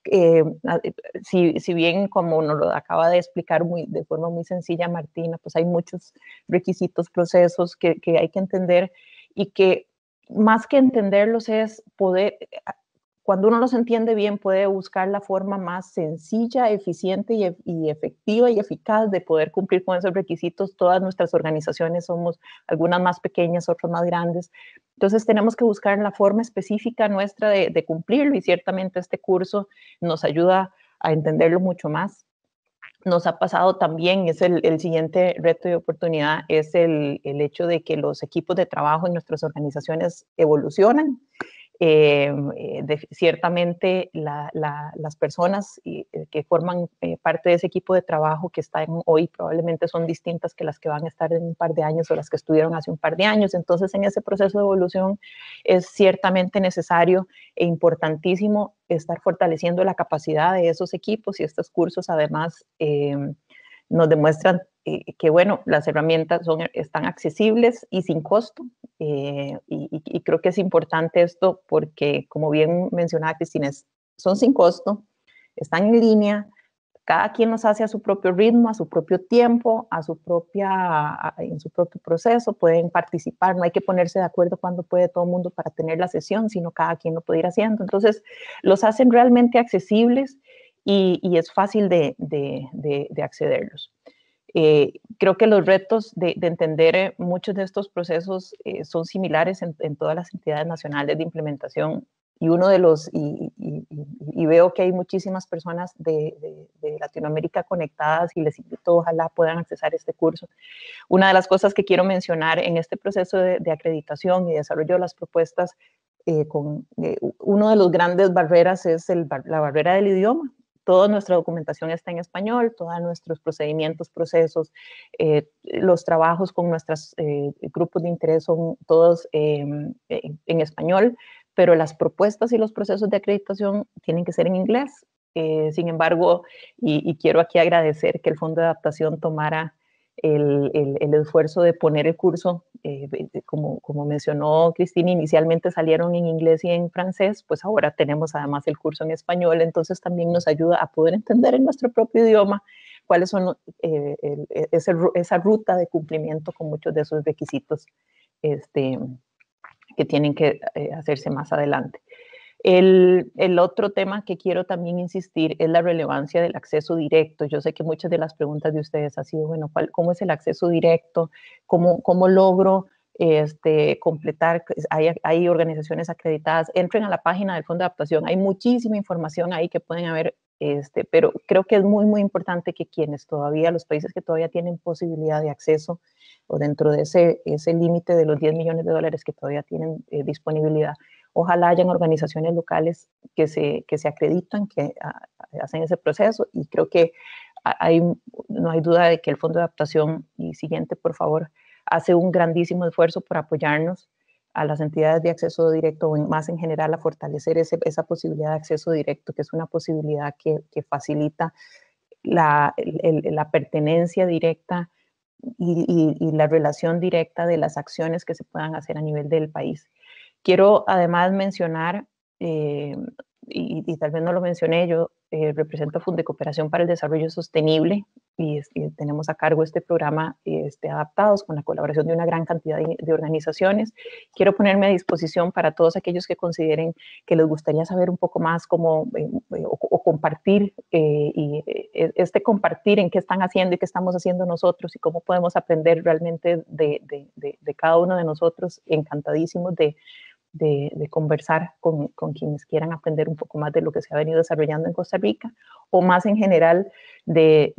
Si bien, como nos lo acaba de explicar de forma muy sencilla Martina, pues hay muchos requisitos, procesos que hay que entender, y que más que entenderlos es poder... Cuando uno los entiende bien, puede buscar la forma más sencilla, eficiente y efectiva y eficaz de poder cumplir con esos requisitos. Todas nuestras organizaciones somos, algunas más pequeñas, otras más grandes. Entonces tenemos que buscar la forma específica nuestra de cumplirlo, y ciertamente este curso nos ayuda a entenderlo mucho más. Nos ha pasado también, es el siguiente reto y oportunidad, es el hecho de que los equipos de trabajo en nuestras organizaciones evolucionan. Ciertamente las personas que forman parte de ese equipo de trabajo que están hoy probablemente son distintas que las que van a estar en un par de años o las que estuvieron hace un par de años. Entonces, en ese proceso de evolución es ciertamente necesario e importantísimo estar fortaleciendo la capacidad de esos equipos, y estos cursos además nos demuestran que, bueno, las herramientas están accesibles y sin costo, y creo que es importante esto porque, como bien mencionaba Cristina, son sin costo, están en línea, cada quien los hace a su propio ritmo, a su propio tiempo, en su propio proceso, pueden participar, no hay que ponerse de acuerdo cuándo puede todo el mundo para tener la sesión, sino cada quien lo puede ir haciendo. Entonces, los hacen realmente accesibles, y es fácil de accederlos. Creo que los retos de entender muchos de estos procesos son similares en todas las entidades nacionales de implementación, y uno de los, y veo que hay muchísimas personas de Latinoamérica conectadas, y les invito, ojalá puedan accesar este curso. Una de las cosas que quiero mencionar en este proceso de acreditación y desarrollo de las propuestas, uno de los grandes barreras es la barrera del idioma. Toda nuestra documentación está en español, todos nuestros procedimientos, procesos, los trabajos con nuestros grupos de interés son todos en español, pero las propuestas y los procesos de acreditación tienen que ser en inglés. Sin embargo, y quiero aquí agradecer que el Fondo de Adaptación tomara el esfuerzo de poner el curso, como mencionó Cristina, inicialmente salieron en inglés y en francés, pues ahora tenemos además el curso en español, entonces también nos ayuda a poder entender en nuestro propio idioma cuáles son esa ruta de cumplimiento con muchos de esos requisitos que tienen que hacerse más adelante. El otro tema que quiero también insistir es la relevancia del acceso directo. Yo sé que muchas de las preguntas de ustedes han sido, bueno, ¿cómo es el acceso directo? ¿Cómo logro completar? Hay organizaciones acreditadas. Entren a la página del Fondo de Adaptación. Hay muchísima información ahí que pueden haber, pero creo que es muy, muy importante que los países que todavía tienen posibilidad de acceso, o dentro de ese límite de los $10 millones que todavía tienen disponibilidad, ojalá hayan organizaciones locales que se acreditan, que hacen ese proceso, y creo que no hay duda de que el Fondo de Adaptación, y siguiente por favor, hace un grandísimo esfuerzo por apoyarnos a las entidades de acceso directo, o más en general a fortalecer esa posibilidad de acceso directo, que es una posibilidad que facilita la pertenencia directa y la relación directa de las acciones que se puedan hacer a nivel del país. Quiero además mencionar, y tal vez no lo mencioné, yo represento a Fundecooperación para el Desarrollo Sostenible y tenemos a cargo este programa Adaptados con la colaboración de una gran cantidad de organizaciones. Quiero ponerme a disposición para todos aquellos que consideren que les gustaría saber un poco más cómo o compartir, compartir en qué están haciendo y qué estamos haciendo nosotros y cómo podemos aprender realmente de cada uno de nosotros. Encantadísimos de conversar con quienes quieran aprender un poco más de lo que se ha venido desarrollando en Costa Rica, o más en general de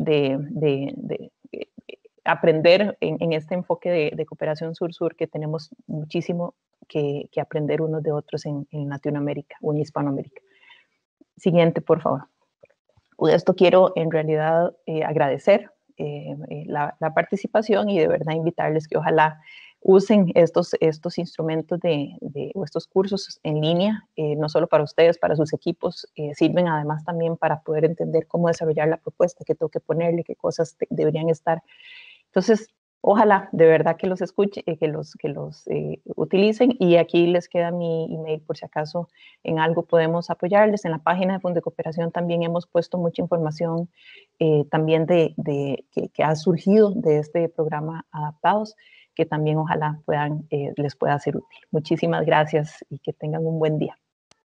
aprender en este enfoque de cooperación sur-sur, que tenemos muchísimo que aprender unos de otros en Latinoamérica o en Hispanoamérica. Siguiente, por favor. De esto quiero en realidad agradecer la participación y de verdad invitarles que ojalá usen estos instrumentos o estos cursos en línea, no solo para ustedes, para sus equipos, sirven además también para poder entender cómo desarrollar la propuesta, qué tengo que ponerle, qué cosas deberían estar. Entonces, ojalá de verdad que los escuchen, que los utilicen, y aquí les queda mi email por si acaso en algo podemos apoyarles. En la página de Fundecooperación también hemos puesto mucha información también que ha surgido de este programa Adaptados, que también ojalá les pueda ser útil. Muchísimas gracias y que tengan un buen día.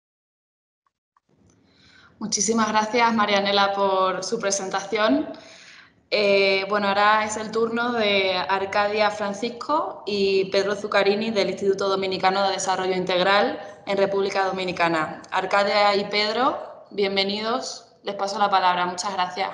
Muchísimas gracias, Marianela, por su presentación. Bueno, ahora es el turno de Arcadia Francisco y Pedro Zuccarini del Instituto Dominicano de Desarrollo Integral en República Dominicana. Arcadia y Pedro, bienvenidos. Les paso la palabra. Muchas gracias.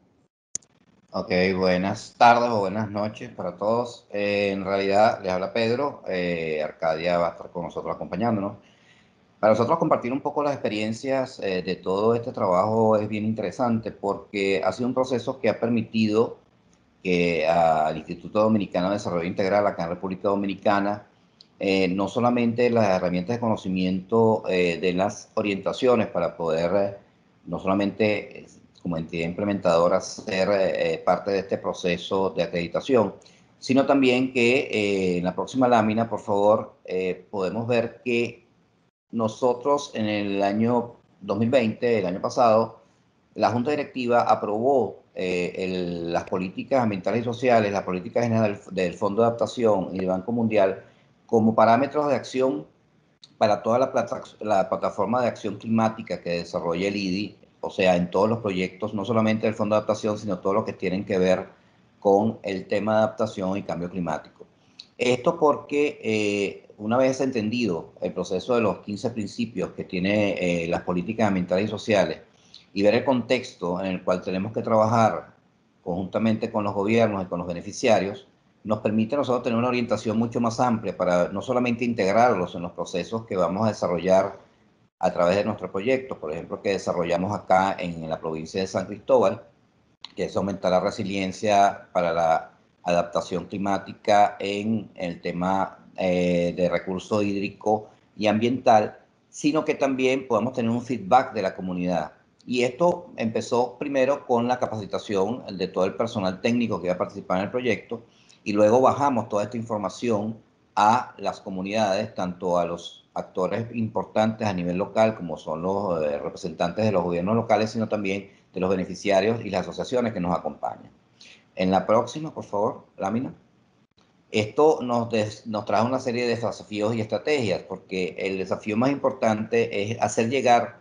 Ok, buenas tardes o buenas noches para todos. En realidad les habla Pedro, Arcadia va a estar con nosotros acompañándonos. Para nosotros compartir un poco las experiencias de todo este trabajo es bien interesante porque ha sido un proceso que ha permitido que al Instituto Dominicano de Desarrollo Integral acá en República Dominicana no solamente las herramientas de conocimiento de las orientaciones para poder no solamente como entidad implementadora ser parte de este proceso de acreditación, sino también que en la próxima lámina, por favor, podemos ver que nosotros en el año 2020, el año pasado, la Junta Directiva aprobó las políticas ambientales y sociales, la política general del Fondo de Adaptación y del Banco Mundial como parámetros de acción para toda la plataforma de acción climática que desarrolla el IDI, o sea, en todos los proyectos, no solamente del Fondo de Adaptación, sino todo lo que tienen que ver con el tema de adaptación y cambio climático. Esto porque una vez entendido el proceso de los 15 principios que tiene las políticas ambientales y sociales y ver el contexto en el cual tenemos que trabajar conjuntamente con los gobiernos y con los beneficiarios, nos permite a nosotros tener una orientación mucho más amplia para no solamente integrarlos en los procesos que vamos a desarrollar a través de nuestros proyectos, por ejemplo, que desarrollamos acá en la provincia de San Cristóbal, que es aumentar la resiliencia para la adaptación climática en el tema de recurso hídrico y ambiental, sino que también podemos tener un feedback de la comunidad. Y esto empezó primero con la capacitación de todo el personal técnico que iba a participar en el proyecto, y luego bajamos toda esta información a las comunidades, tanto a los actores importantes a nivel local, como son los representantes de los gobiernos locales, sino también de los beneficiarios y las asociaciones que nos acompañan. En la próxima, por favor, lámina. Esto nos trae una serie de desafíos y estrategias, porque el desafío más importante es hacer llegar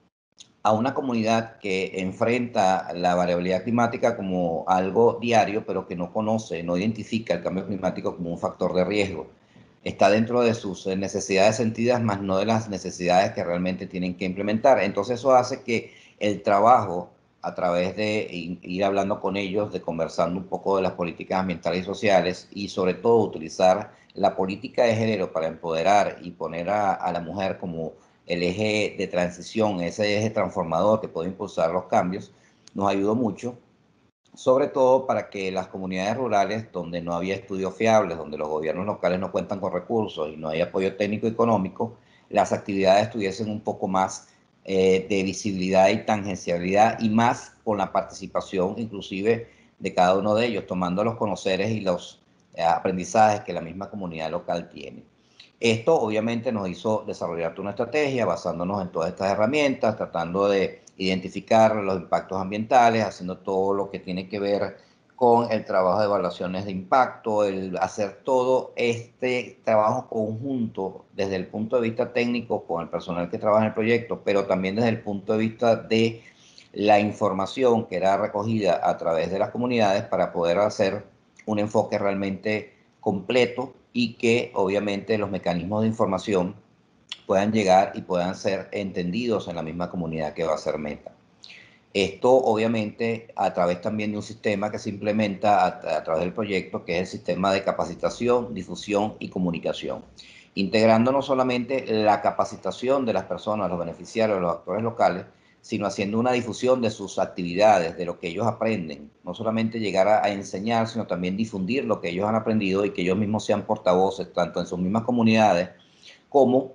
a una comunidad que enfrenta la variabilidad climática como algo diario, pero que no conoce, no identifica el cambio climático como un factor de riesgo. Está dentro de sus necesidades sentidas, más no de las necesidades que realmente tienen que implementar. Entonces eso hace que el trabajo, a través de ir hablando con ellos, de conversando un poco de las políticas ambientales y sociales, y sobre todo utilizar la política de género para empoderar y poner a la mujer como el eje de transición, ese eje transformador que puede impulsar los cambios, nos ayudó mucho, sobre todo para que las comunidades rurales, donde no había estudios fiables, donde los gobiernos locales no cuentan con recursos y no hay apoyo técnico y económico, las actividades tuviesen un poco más de visibilidad y tangencialidad, y más con la participación inclusive de cada uno de ellos, tomando los conoceres y los aprendizajes que la misma comunidad local tiene. Esto obviamente nos hizo desarrollar una estrategia basándonos en todas estas herramientas, tratando de identificar los impactos ambientales, haciendo todo lo que tiene que ver con el trabajo de evaluaciones de impacto, el hacer todo este trabajo conjunto desde el punto de vista técnico con el personal que trabaja en el proyecto, pero también desde el punto de vista de la información que era recogida a través de las comunidades para poder hacer un enfoque realmente completo y que obviamente los mecanismos de información puedan llegar y puedan ser entendidos en la misma comunidad que va a ser meta. Esto obviamente a través también de un sistema que se implementa a través del proyecto, que es el sistema de capacitación, difusión y comunicación, integrando no solamente la capacitación de las personas, los beneficiarios, los actores locales, sino haciendo una difusión de sus actividades, de lo que ellos aprenden, no solamente llegar a enseñar, sino también difundir lo que ellos han aprendido y que ellos mismos sean portavoces, tanto en sus mismas comunidades como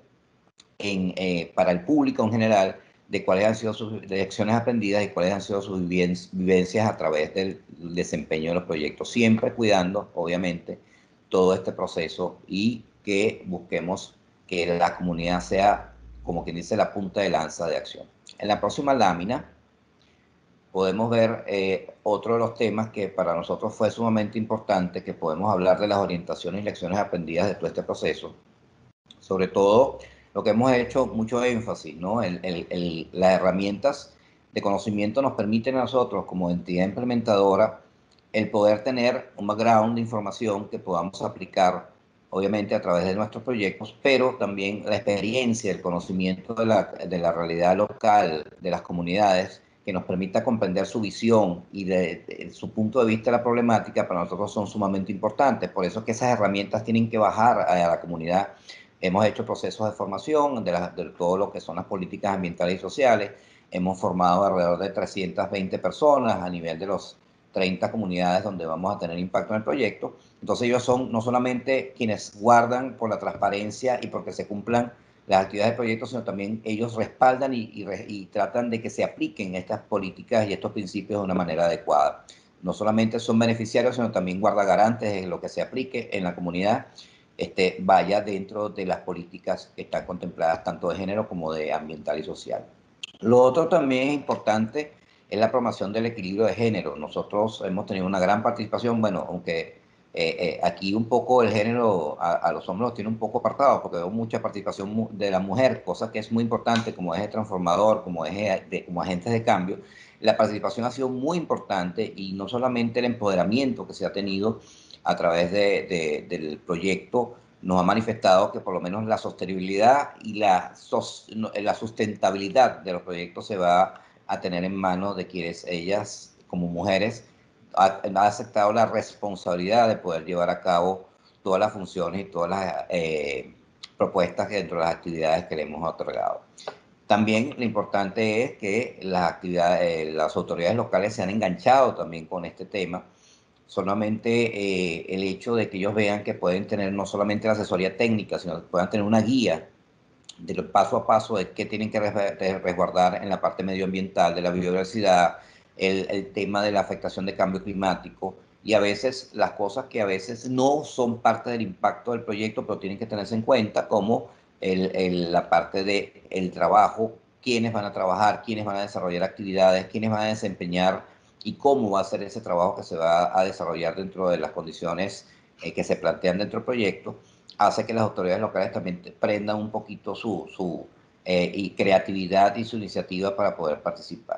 para el público en general, de cuáles han sido sus lecciones aprendidas y cuáles han sido sus vivencias a través del desempeño de los proyectos, siempre cuidando, obviamente, todo este proceso y que busquemos que la comunidad sea, como quien dice, la punta de lanza de acción. En la próxima lámina podemos ver otro de los temas que para nosotros fue sumamente importante, que podemos hablar de las orientaciones y lecciones aprendidas de todo este proceso. Sobre todo, lo que hemos hecho mucho énfasis, ¿no? Las herramientas de conocimiento nos permiten a nosotros, como entidad implementadora, el poder tener un background de información que podamos aplicar, obviamente, a través de nuestros proyectos, pero también la experiencia, el conocimiento de la realidad local, de las comunidades, que nos permita comprender su visión y de su punto de vista de la problemática, para nosotros son sumamente importantes. Por eso es que esas herramientas tienen que bajar a la comunidad. Hemos hecho procesos de formación de todo lo que son las políticas ambientales y sociales. Hemos formado alrededor de 320 personas a nivel de los 30 comunidades donde vamos a tener impacto en el proyecto. Entonces ellos son no solamente quienes guardan por la transparencia y porque se cumplan las actividades del proyecto, sino también ellos respaldan y tratan de que se apliquen estas políticas y estos principios de una manera adecuada. No solamente son beneficiarios, sino también guardagarantes de lo que se aplique en la comunidad vaya dentro de las políticas que están contempladas tanto de género como de ambiental y social. Lo otro también es importante es la promoción del equilibrio de género. Nosotros hemos tenido una gran participación, bueno, aunque aquí un poco el género a los hombres los tiene un poco apartados, porque veo mucha participación de la mujer, cosa que es muy importante como eje transformador, como agentes de cambio. La participación ha sido muy importante y no solamente el empoderamiento que se ha tenido a través del proyecto nos ha manifestado que por lo menos la sostenibilidad y la sustentabilidad de los proyectos se va a tener en manos de quienes ellas, como mujeres, han aceptado la responsabilidad de poder llevar a cabo todas las funciones y todas las propuestas que dentro de las actividades que le hemos otorgado. También lo importante es que las autoridades locales se han enganchado también con este tema. Solamente el hecho de que ellos vean que pueden tener no solamente la asesoría técnica, sino que puedan tener una guía del paso a paso de qué tienen que resguardar en la parte medioambiental, de la biodiversidad, el tema de la afectación de cambio climático y a veces las cosas que a veces no son parte del impacto del proyecto, pero tienen que tenerse en cuenta, como la parte del trabajo, quiénes van a trabajar, quiénes van a desarrollar actividades, quiénes van a desempeñar y cómo va a ser ese trabajo que se va a desarrollar dentro de las condiciones que se plantean dentro del proyecto, hace que las autoridades locales también prendan un poquito su creatividad y su iniciativa para poder participar.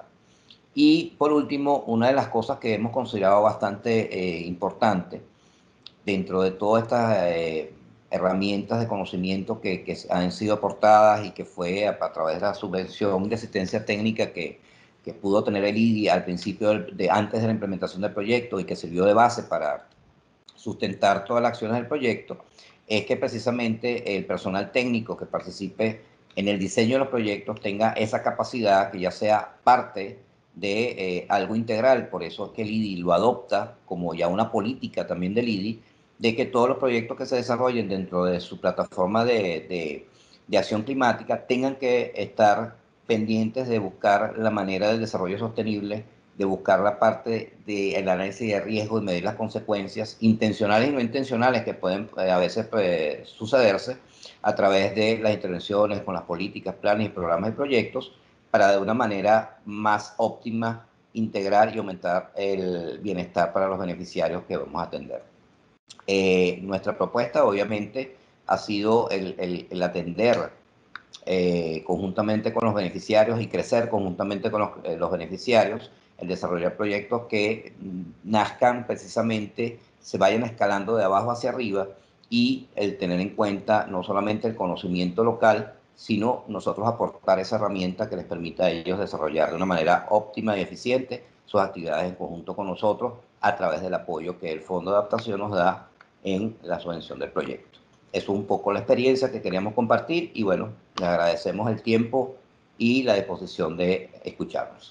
Y por último, una de las cosas que hemos considerado bastante importante dentro de todas estas herramientas de conocimiento que han sido aportadas y que fue a través de la subvención de asistencia técnica que pudo tener el IDI al principio, antes de la implementación del proyecto y que sirvió de base para sustentar todas las acciones del proyecto, es que precisamente el personal técnico que participe en el diseño de los proyectos tenga esa capacidad que ya sea parte de algo integral. Por eso es que el IDI lo adopta como ya una política también del IDI, de que todos los proyectos que se desarrollen dentro de su plataforma de acción climática tengan que estar pendientes de buscar la manera del desarrollo sostenible de buscar la parte del análisis de riesgo y medir las consecuencias intencionales y no intencionales que pueden a veces sucederse a través de las intervenciones con las políticas, planes y programas y proyectos para de una manera más óptima integrar y aumentar el bienestar para los beneficiarios que vamos a atender. Nuestra propuesta obviamente ha sido el atender conjuntamente con los beneficiarios y crecer conjuntamente con los beneficiarios, el desarrollar proyectos que nazcan precisamente, se vayan escalando de abajo hacia arriba y el tener en cuenta no solamente el conocimiento local, sino nosotros aportar esa herramienta que les permita a ellos desarrollar de una manera óptima y eficiente sus actividades en conjunto con nosotros a través del apoyo que el Fondo de Adaptación nos da en la subvención del proyecto. Eso es un poco la experiencia que queríamos compartir y bueno, les agradecemos el tiempo y la disposición de escucharnos.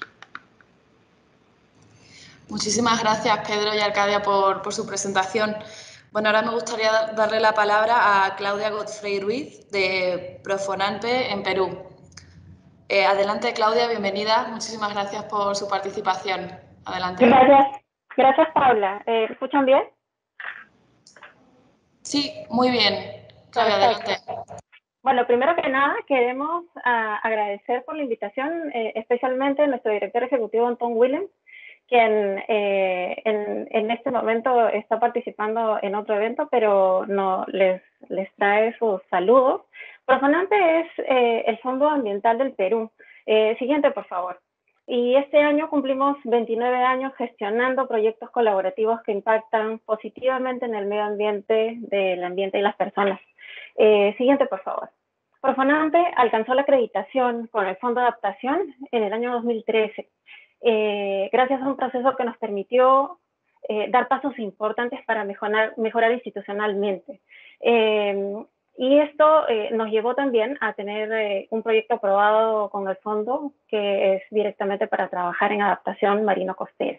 Muchísimas gracias, Pedro y Arcadia, por su presentación. Bueno, ahora me gustaría darle la palabra a Claudia Godfrey Ruiz, de Profonampe, en Perú. Adelante, Claudia, bienvenida. Muchísimas gracias por su participación. Adelante. Gracias, Paula. ¿Me escuchan bien? Sí, muy bien. Claudia, adelante. Bueno, primero que nada, queremos agradecer por la invitación, especialmente a nuestro director ejecutivo, Anton Willems, quien en este momento está participando en otro evento, pero no les trae sus saludos. Profonampe es el Fondo Ambiental del Perú. Siguiente, por favor. Y este año cumplimos 29 años gestionando proyectos colaborativos que impactan positivamente en el medio ambiente, del ambiente y las personas. Siguiente, por favor. Profonampe alcanzó la acreditación con el Fondo de Adaptación en el año 2013. Gracias a un proceso que nos permitió dar pasos importantes para mejorar institucionalmente. Y esto nos llevó también a tener un proyecto aprobado con el fondo que es directamente para trabajar en adaptación marino-costera.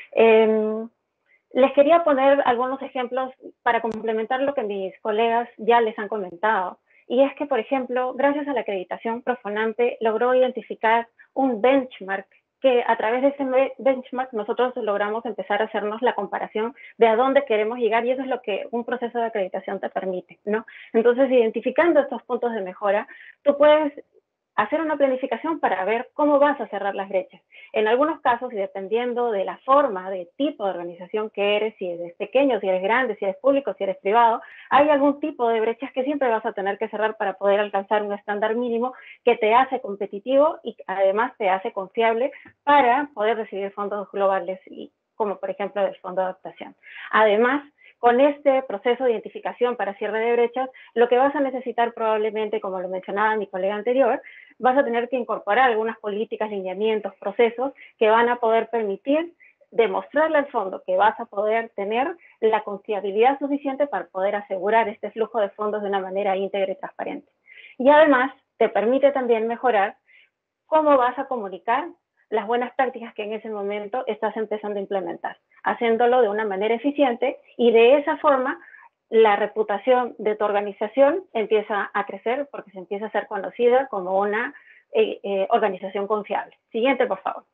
Les quería poner algunos ejemplos para complementar lo que mis colegas ya les han comentado. Y es que, por ejemplo, gracias a la acreditación, Profonampe logró identificar un benchmark que a través de ese benchmark nosotros logramos empezar a hacernos la comparación de a dónde queremos llegar, y eso es lo que un proceso de acreditación te permite, ¿no? Entonces, identificando estos puntos de mejora, tú puedes hacer una planificación para ver cómo vas a cerrar las brechas. En algunos casos, y dependiendo de la forma, de tipo de organización que eres, si eres pequeño, si eres grande, si eres público, si eres privado, hay algún tipo de brechas que siempre vas a tener que cerrar para poder alcanzar un estándar mínimo que te hace competitivo y además te hace confiable para poder recibir fondos globales, como por ejemplo del Fondo de Adaptación. Además, con este proceso de identificación para cierre de brechas, lo que vas a necesitar probablemente, como lo mencionaba mi colega anterior, vas a tener que incorporar algunas políticas, lineamientos, procesos que van a poder permitir demostrarle al fondo que vas a poder tener la confiabilidad suficiente para poder asegurar este flujo de fondos de una manera íntegra y transparente. Y además, te permite también mejorar cómo vas a comunicar las buenas prácticas que en ese momento estás empezando a implementar, haciéndolo de una manera eficiente, y de esa forma la reputación de tu organización empieza a crecer porque se empieza a ser conocida como una organización confiable. Siguiente, por favor.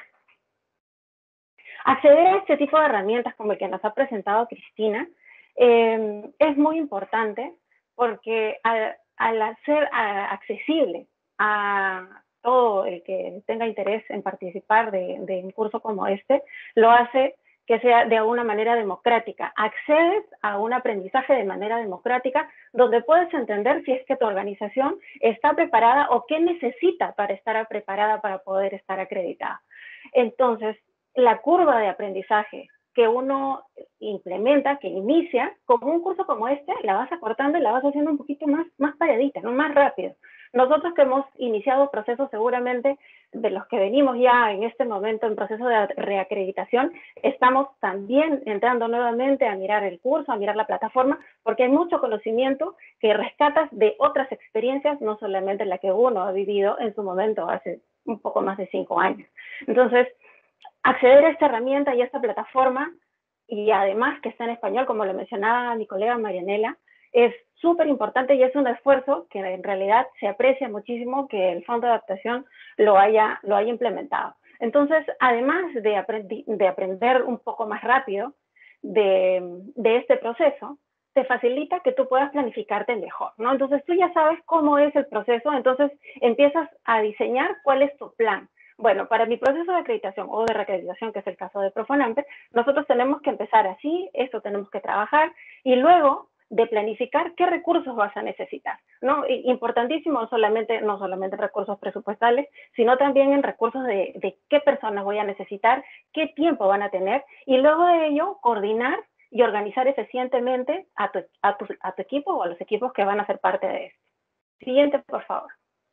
Acceder a este tipo de herramientas como el que nos ha presentado Cristina es muy importante porque al hacer accesible a todo el que tenga interés en participar de un curso como este, lo hace que sea de alguna manera democrática. Accedes a un aprendizaje de manera democrática donde puedes entender si es que tu organización está preparada o qué necesita para estar preparada para poder estar acreditada. Entonces, la curva de aprendizaje que uno implementa, que inicia, como un curso como este, la vas acortando y la vas haciendo un poquito más paradita, ¿no? Más rápido. Nosotros que hemos iniciado procesos seguramente de los que venimos ya en este momento en proceso de reacreditación, estamos también entrando nuevamente a mirar el curso, a mirar la plataforma, porque hay mucho conocimiento que rescatas de otras experiencias, no solamente la que uno ha vivido en su momento hace un poco más de 5 años. Entonces, acceder a esta herramienta y a esta plataforma, y además que está en español, como lo mencionaba mi colega Marianela, es súper importante y es un esfuerzo que en realidad se aprecia muchísimo que el Fondo de Adaptación lo haya implementado. Entonces, además de aprender un poco más rápido de este proceso, te facilita que tú puedas planificarte mejor, ¿no? Entonces, tú ya sabes cómo es el proceso, entonces empiezas a diseñar cuál es tu plan. Bueno, para mi proceso de acreditación o de reacreditación, que es el caso de Profonampe, nosotros tenemos que empezar así, esto tenemos que trabajar, y luego de planificar qué recursos vas a necesitar, ¿no? Importantísimo, no solamente recursos presupuestales, sino también en recursos de qué personas voy a necesitar, qué tiempo van a tener, y luego de ello coordinar y organizar eficientemente a tu equipo o a los equipos que van a ser parte de esto. Siguiente, por favor.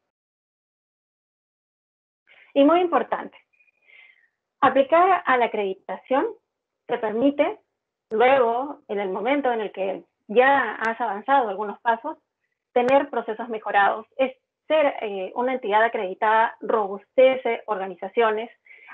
Y muy importante, aplicar a la acreditación te permite, luego, en el momento en el que ya has avanzado algunos pasos, tener procesos mejorados. Ser una entidad acreditada robustece organizaciones,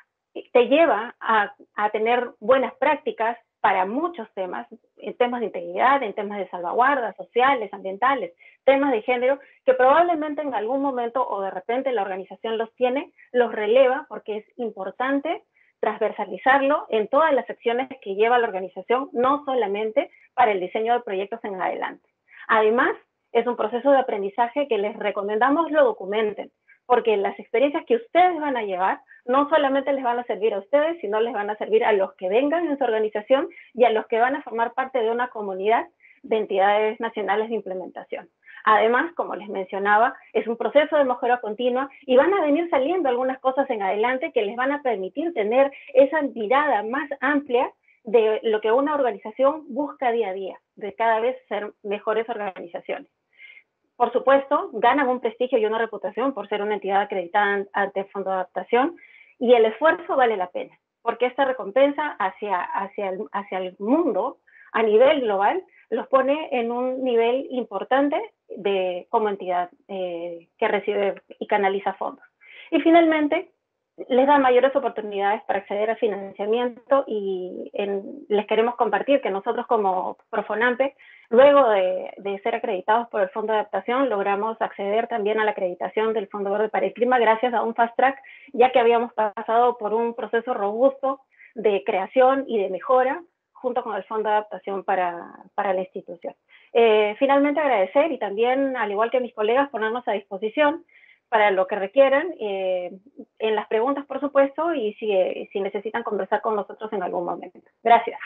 te lleva a tener buenas prácticas para muchos temas, en temas de integridad, en temas de salvaguardas sociales, ambientales, temas de género, que probablemente en algún momento o de repente la organización los tiene, los releva porque es importante transversalizarlo en todas las secciones que lleva la organización, no solamente para el diseño de proyectos en adelante. Además, es un proceso de aprendizaje que les recomendamos lo documenten, porque las experiencias que ustedes van a llevar no solamente les van a servir a ustedes, sino les van a servir a los que vengan en su organización y a los que van a formar parte de una comunidad de entidades nacionales de implementación. Además, como les mencionaba, es un proceso de mejora continua y van a venir saliendo algunas cosas en adelante que les van a permitir tener esa mirada más amplia de lo que una organización busca día a día, de cada vez ser mejores organizaciones. Por supuesto, ganan un prestigio y una reputación por ser una entidad acreditada ante el Fondo de Adaptación, y el esfuerzo vale la pena, porque esta recompensa hacia el mundo a nivel global los pone en un nivel importante como entidad que recibe y canaliza fondos. Y finalmente, les da mayores oportunidades para acceder al financiamiento y les queremos compartir que nosotros como Profonampe, luego de ser acreditados por el Fondo de Adaptación, logramos acceder también a la acreditación del Fondo Verde para el Clima gracias a un fast track, ya que habíamos pasado por un proceso robusto de creación y de mejora junto con el Fondo de Adaptación para la institución. Finalmente agradecer y también, al igual que mis colegas, ponernos a disposición para lo que requieran, en las preguntas, por supuesto, y si necesitan conversar con nosotros en algún momento. Gracias.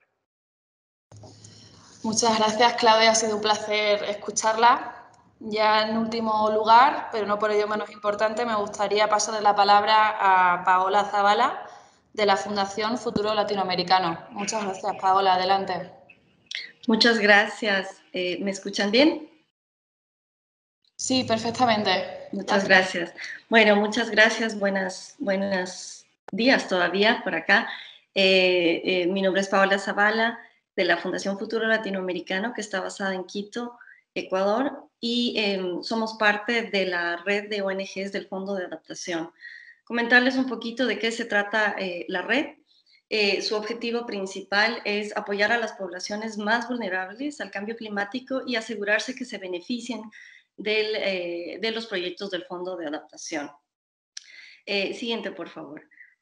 Muchas gracias, Claudia. Ha sido un placer escucharla. Ya en último lugar, pero no por ello menos importante, me gustaría pasarle la palabra a Paola Zavala, de la Fundación Futuro Latinoamericano. Muchas gracias, Paola. Adelante. Muchas gracias. ¿Me escuchan bien? Sí, perfectamente. Muchas gracias. Bueno, muchas gracias. Buenos días todavía por acá. Mi nombre es Paola Zavala, de la Fundación Futuro Latinoamericano, que está basada en Quito, Ecuador, y somos parte de la red de ONGs del Fondo de Adaptación. Comentarles un poquito de qué se trata la red. Su objetivo principal es apoyar a las poblaciones más vulnerables al cambio climático y asegurarse que se beneficien de los proyectos del Fondo de Adaptación. Siguiente, por favor.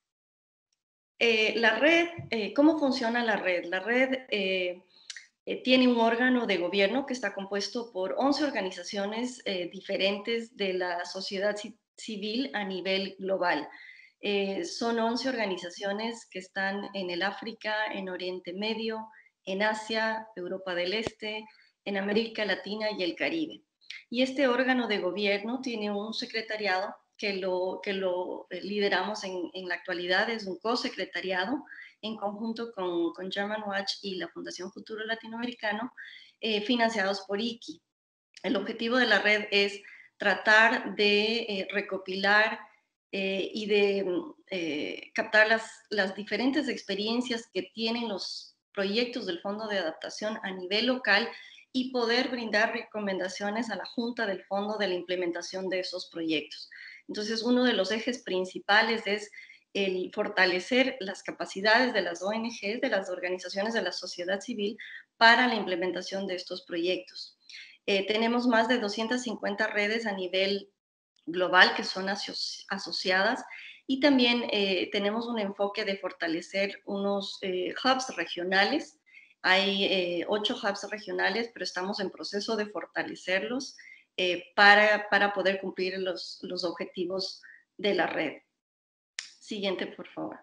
La red, ¿cómo funciona la red? La red tiene un órgano de gobierno que está compuesto por 11 organizaciones diferentes de la sociedad civil a nivel global. Son 11 organizaciones que están en el África, en Oriente Medio, en Asia, Europa del Este, en América Latina y el Caribe. Y este órgano de gobierno tiene un secretariado que lo lideramos en la actualidad, es un co-secretariado en conjunto con German Watch y la Fundación Futuro Latinoamericano, financiados por ICI. El objetivo de la red es tratar de recopilar y de captar las diferentes experiencias que tienen los proyectos del Fondo de Adaptación a nivel local y poder brindar recomendaciones a la Junta del Fondo de la implementación de esos proyectos. Entonces, uno de los ejes principales es el fortalecer las capacidades de las ONGs, de las organizaciones de la sociedad civil, para la implementación de estos proyectos. Tenemos más de 250 redes a nivel global que son asociadas, y también tenemos un enfoque de fortalecer unos hubs regionales. Hay 8 hubs regionales, pero estamos en proceso de fortalecerlos para poder cumplir los objetivos de la red. Siguiente, por favor.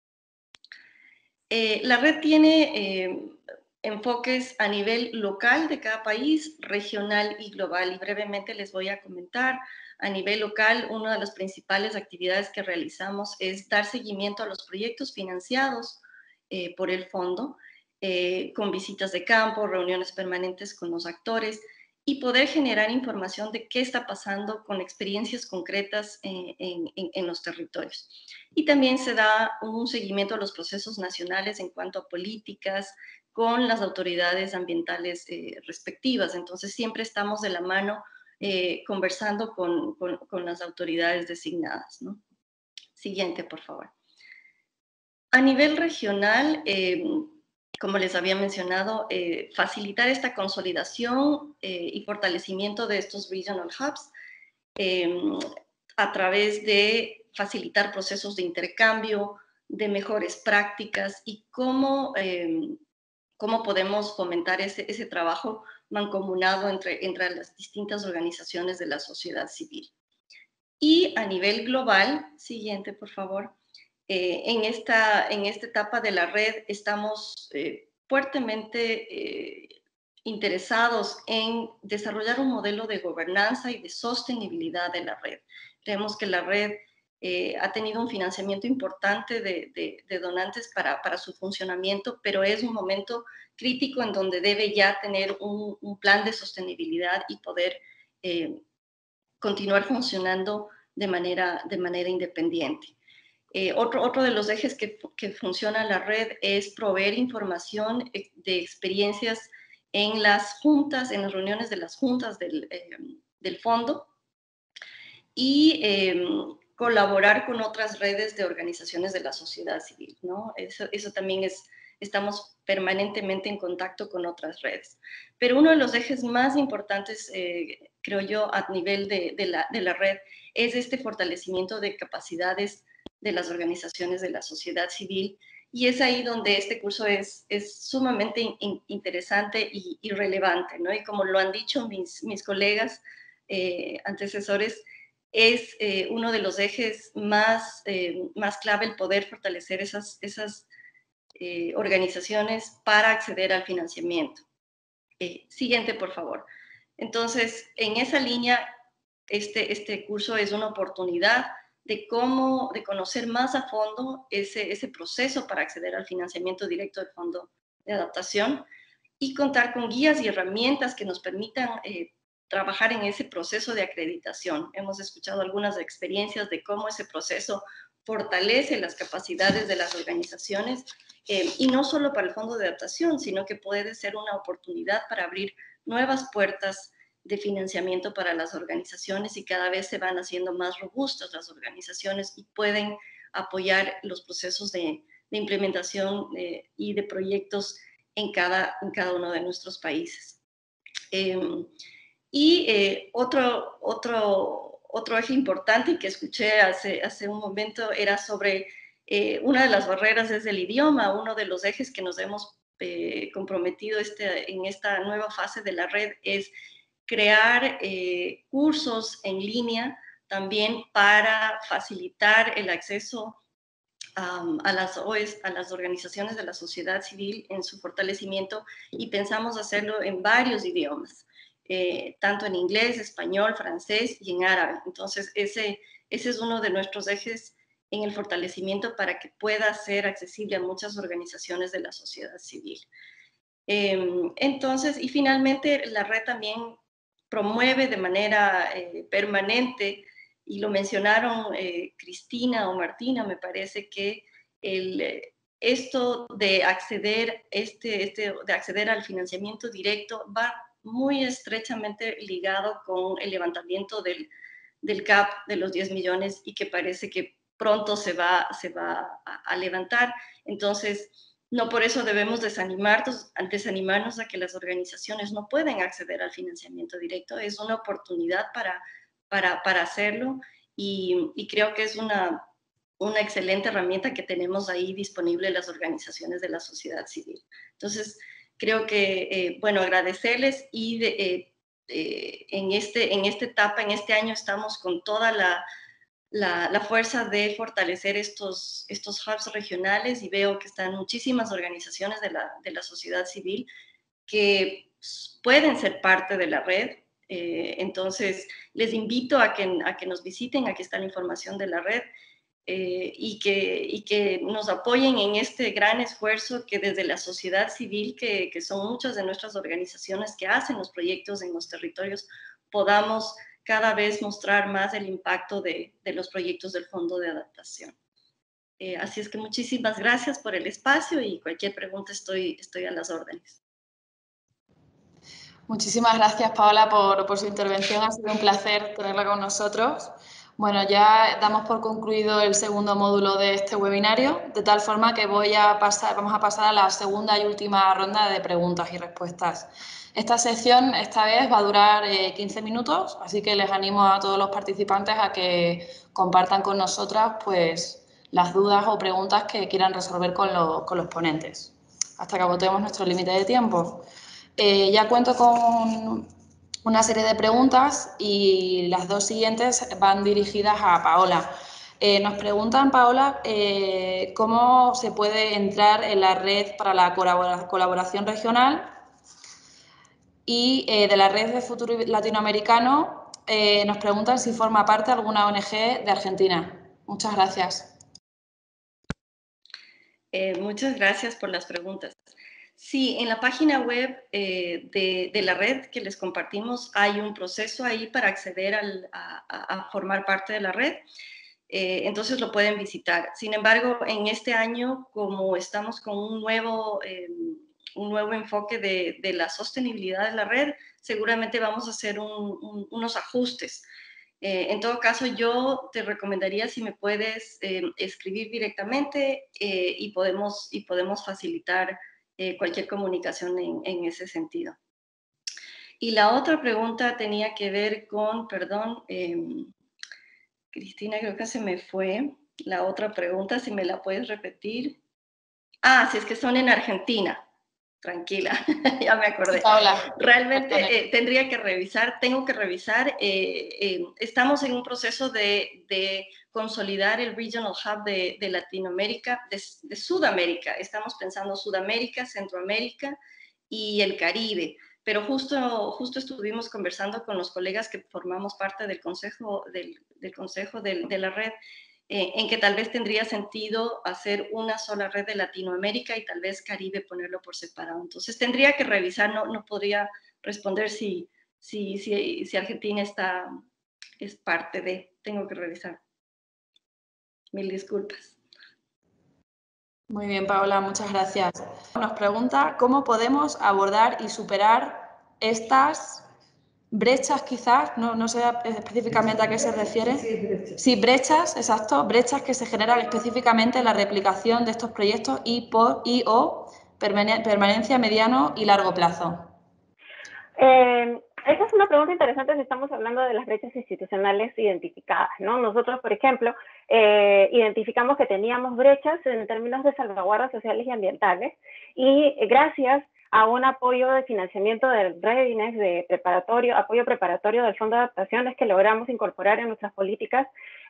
La red tiene enfoques a nivel local de cada país, regional y global, y brevemente les voy a comentar. A nivel local, una de las principales actividades que realizamos es dar seguimiento a los proyectos financiados por el fondo, con visitas de campo, reuniones permanentes con los actores, y poder generar información de qué está pasando con experiencias concretas en los territorios. Y también se da un seguimiento a los procesos nacionales en cuanto a políticas con las autoridades ambientales respectivas. Entonces, siempre estamos de la mano conversando con las autoridades designadas, ¿no? Siguiente, por favor. A nivel regional, como les había mencionado, facilitar esta consolidación y fortalecimiento de estos regional hubs a través de facilitar procesos de intercambio, de mejores prácticas y cómo podemos fomentar ese trabajo mancomunado entre las distintas organizaciones de la sociedad civil. Y a nivel global, siguiente, por favor, en esta etapa de la red estamos fuertemente interesados en desarrollar un modelo de gobernanza y de sostenibilidad de la red. Creemos que la red ha tenido un financiamiento importante de donantes para su funcionamiento, pero es un momento crítico en donde debe ya tener un plan de sostenibilidad y poder continuar funcionando de manera independiente. Otro de los ejes que funciona la red es proveer información de experiencias en las juntas, en las reuniones de las juntas del fondo, y colaborar con otras redes de organizaciones de la sociedad civil, ¿no? Eso también estamos permanentemente en contacto con otras redes. Pero uno de los ejes más importantes, creo yo, a nivel de la red, es este fortalecimiento de capacidades de las organizaciones de la sociedad civil, y es ahí donde este curso es sumamente interesante y relevante, ¿no? Y como lo han dicho mis colegas antecesores, es uno de los ejes más clave el poder fortalecer esas organizaciones para acceder al financiamiento. Siguiente, por favor. Entonces, en esa línea, este curso es una oportunidad de conocer más a fondo ese proceso para acceder al financiamiento directo del Fondo de Adaptación y contar con guías y herramientas que nos permitan trabajar en ese proceso de acreditación. Hemos escuchado algunas experiencias de cómo ese proceso fortalece las capacidades de las organizaciones y no solo para el Fondo de Adaptación, sino que puede ser una oportunidad para abrir nuevas puertas de financiamiento para las organizaciones, y cada vez se van haciendo más robustas las organizaciones y pueden apoyar los procesos de implementación y de proyectos en cada uno de nuestros países. Otro eje importante que escuché hace un momento era sobre una de las barreras es el idioma. Uno de los ejes que nos hemos comprometido en esta nueva fase de la red es crear cursos en línea también para facilitar el acceso a las OES, a las organizaciones de la sociedad civil en su fortalecimiento, y pensamos hacerlo en varios idiomas, tanto en inglés, español, francés y en árabe. Entonces, ese es uno de nuestros ejes en el fortalecimiento para que pueda ser accesible a muchas organizaciones de la sociedad civil. Entonces, y finalmente, la red también promueve de manera permanente, y lo mencionaron Cristina o Martina, me parece que esto de acceder, de acceder al financiamiento directo va muy estrechamente ligado con el levantamiento del CAP de los 10 millones, y que parece que pronto se va a levantar. Entonces, no por eso debemos desanimarnos a que las organizaciones no pueden acceder al financiamiento directo. Es una oportunidad para hacerlo y creo que es una excelente herramienta que tenemos ahí disponible en las organizaciones de la sociedad civil. Entonces, creo que, bueno, agradecerles y en esta etapa, en este año, estamos con toda la fuerza de fortalecer estos hubs regionales y veo que están muchísimas organizaciones de la sociedad civil que pueden ser parte de la red. Entonces, les invito a que nos visiten, aquí está la información de la red, y que nos apoyen en este gran esfuerzo que desde la sociedad civil, que son muchas de nuestras organizaciones que hacen los proyectos en los territorios, podamos cada vez mostrar más el impacto de los proyectos del Fondo de Adaptación. Así es que muchísimas gracias por el espacio y cualquier pregunta estoy a las órdenes. Muchísimas gracias, Paola, por su intervención. Ha sido un placer tenerla con nosotros. Bueno, ya damos por concluido el segundo módulo de este webinario, de tal forma que vamos a pasar a la segunda y última ronda de preguntas y respuestas. Esta sección, esta vez, va a durar 15 minutos, así que les animo a todos los participantes a que compartan con nosotras pues, las dudas o preguntas que quieran resolver con los ponentes, hasta que agotemos nuestro límite de tiempo. Ya cuento con una serie de preguntas y las dos siguientes van dirigidas a Paola. Nos preguntan, Paola, cómo se puede entrar en la red para la colaboración regional y de la red de futuro latinoamericano nos preguntan si forma parte alguna ONG de Argentina. Muchas gracias. Muchas gracias por las preguntas. Sí, en la página web de la red que les compartimos hay un proceso ahí para acceder a formar parte de la red. Entonces lo pueden visitar. Sin embargo, en este año, como estamos con un nuevo enfoque de la sostenibilidad de la red, seguramente vamos a hacer unos ajustes. En todo caso, yo te recomendaría si me puedes escribir directamente y podemos facilitar cualquier comunicación en ese sentido. Y la otra pregunta tenía que ver con, perdón, Cristina, creo que se me fue la otra pregunta, si me la puedes repetir. Ah, si es que son en Argentina. Tranquila, ya me acordé. Paola, realmente tengo que revisar. Estamos en un proceso de consolidar el Regional Hub de Latinoamérica, de Sudamérica. Estamos pensando Sudamérica, Centroamérica y el Caribe. Pero justo estuvimos conversando con los colegas que formamos parte del consejo de la red, en que tal vez tendría sentido hacer una sola red de Latinoamérica y tal vez Caribe ponerlo por separado. Entonces tendría que revisar, no podría responder si Argentina es parte de, tengo que revisar. Mil disculpas. Muy bien, Paola, muchas gracias. Nos pregunta cómo podemos abordar y superar estas brechas, quizás, no sé específicamente a qué se refiere. Sí, brechas, exacto, brechas que se generan específicamente en la replicación de estos proyectos y/o permanencia a mediano y largo plazo. Esa es una pregunta interesante si estamos hablando de las brechas institucionales identificadas, ¿no? Nosotros, por ejemplo, identificamos que teníamos brechas en términos de salvaguardas sociales y ambientales y gracias a un apoyo de financiamiento del Readiness, apoyo preparatorio del Fondo de Adaptación, es que logramos incorporar en nuestras políticas,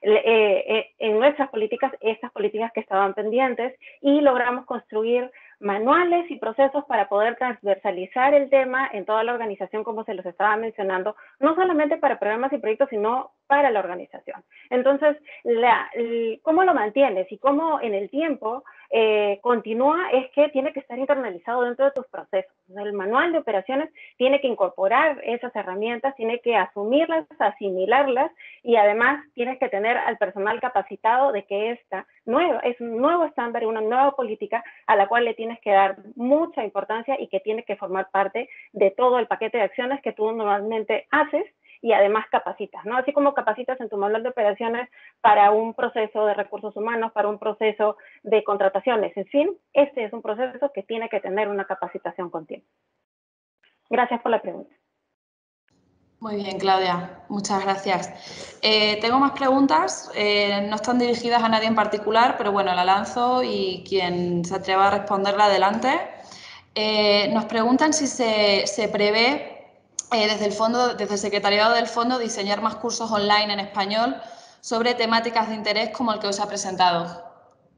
estas políticas que estaban pendientes y logramos construir manuales y procesos para poder transversalizar el tema en toda la organización, como se los estaba mencionando, no solamente para programas y proyectos, sino para la organización. Entonces, cómo lo mantienes y cómo en el tiempo continúa es que tiene que estar internalizado dentro de tus procesos. El manual de operaciones tiene que incorporar esas herramientas, tiene que asumirlas, asimilarlas y además tienes que tener al personal capacitado de que esta es un nuevo estándar, una nueva política a la cual le tienes que dar mucha importancia y que tiene que formar parte de todo el paquete de acciones que tú normalmente haces y además capacitas, ¿no? Así como capacitas en tu manual de operaciones para un proceso de recursos humanos, para un proceso de contrataciones, en fin, este es un proceso que tiene que tener una capacitación continua. Gracias por la pregunta. Muy bien, Claudia, muchas gracias. Tengo más preguntas, no están dirigidas a nadie en particular, pero bueno, la lanzo y quien se atreva a responderla, adelante. Nos preguntan si se prevé desde el Secretariado del Fondo, diseñar más cursos online en español sobre temáticas de interés como el que os ha presentado.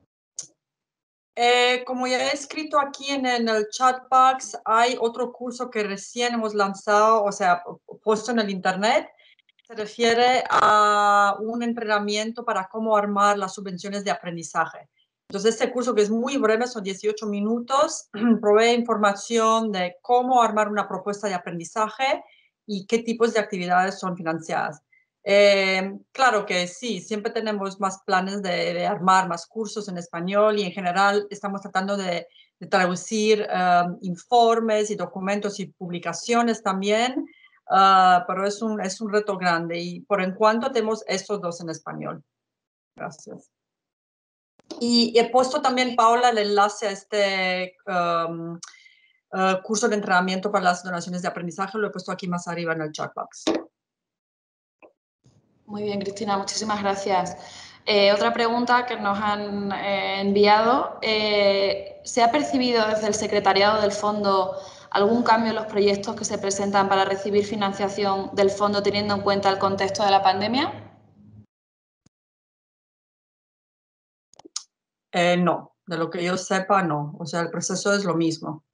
Como ya he escrito aquí en el chat box, hay otro curso que recién hemos lanzado, o sea, puesto en el internet. Se refiere a un entrenamiento para cómo armar las subvenciones de aprendizaje. Entonces, este curso, que es muy breve, son 18 minutos, provee información de cómo armar una propuesta de aprendizaje y qué tipos de actividades son financiadas. Claro que sí, siempre tenemos más planes de armar más cursos en español y en general estamos tratando de traducir informes y documentos y publicaciones también, pero es un reto grande y por en cuanto tenemos estos dos en español. Gracias. Y he puesto también, Paula, el enlace a este curso de entrenamiento para las donaciones de aprendizaje, lo he puesto aquí más arriba en el chat box. Muy bien, Cristina, muchísimas gracias. Otra pregunta que nos han enviado. ¿Se ha percibido desde el Secretariado del Fondo algún cambio en los proyectos que se presentan para recibir financiación del Fondo teniendo en cuenta el contexto de la pandemia? No, de lo que yo sepa, no. O sea, el proceso es lo mismo.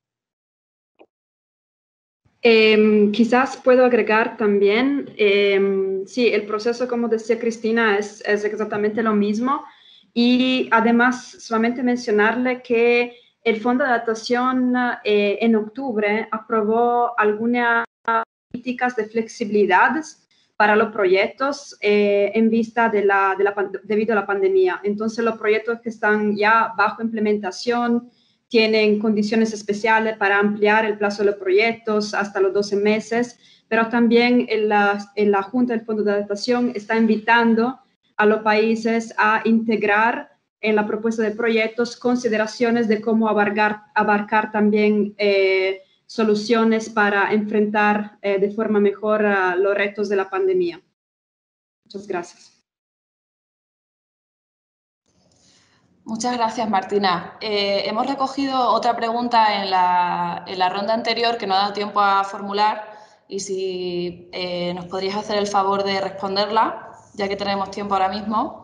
Quizás puedo agregar también, sí, el proceso, como decía Cristina, es exactamente lo mismo. Y además, solamente mencionarle que el Fondo de Adaptación en octubre aprobó algunas políticas de flexibilidad para los proyectos en vista debido a la pandemia. Entonces, los proyectos que están ya bajo implementación tienen condiciones especiales para ampliar el plazo de los proyectos hasta los 12 meses, pero también en la Junta del Fondo de Adaptación está invitando a los países a integrar en la propuesta de proyectos consideraciones de cómo abarcar también soluciones para enfrentar de forma mejor los retos de la pandemia. Muchas gracias. Muchas gracias, Martina. Hemos recogido otra pregunta en la ronda anterior que no ha dado tiempo a formular y si nos podrías hacer el favor de responderla, ya que tenemos tiempo ahora mismo.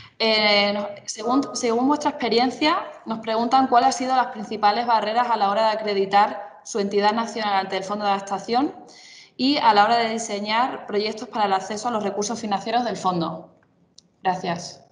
Según vuestra experiencia, nos preguntan cuáles han sido las principales barreras a la hora de acreditar su entidad nacional ante el Fondo de Adaptación y a la hora de diseñar proyectos para el acceso a los recursos financieros del Fondo. Gracias.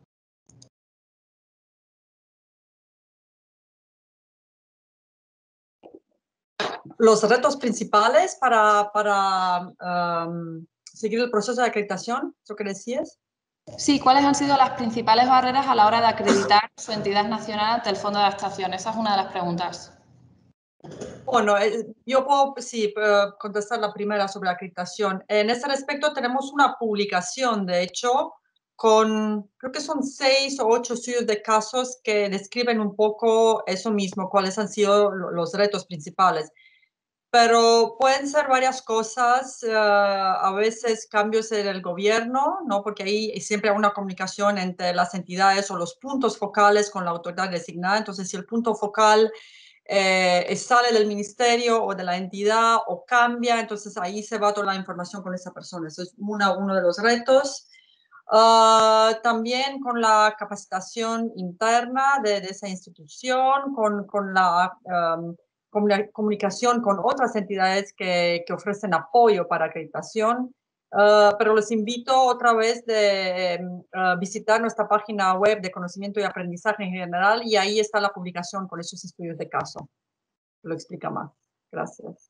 Los retos principales para seguir el proceso de acreditación, ¿eso que decías? Sí, ¿cuáles han sido las principales barreras a la hora de acreditar su entidad nacional ante el Fondo de Adaptación? Esa es una de las preguntas. Bueno, yo puedo sí, contestar la primera sobre la acreditación. En este respecto tenemos una publicación, de hecho, con creo que son 6 o 8 estudios de casos que describen un poco eso mismo, cuáles han sido los retos principales. Pero pueden ser varias cosas, a veces cambios en el gobierno, ¿no? Porque ahí siempre hay una comunicación entre las entidades o los puntos focales con la autoridad designada. Entonces, si el punto focal sale del ministerio o de la entidad o cambia, entonces ahí se va toda la información con esa persona. Eso es uno de los retos. También con la capacitación interna de esa institución, con la comunicación con otras entidades que ofrecen apoyo para acreditación. Pero les invito otra vez de visitar nuestra página web de conocimiento y aprendizaje en general y ahí está la publicación con esos estudios de caso. Lo explica más. Gracias.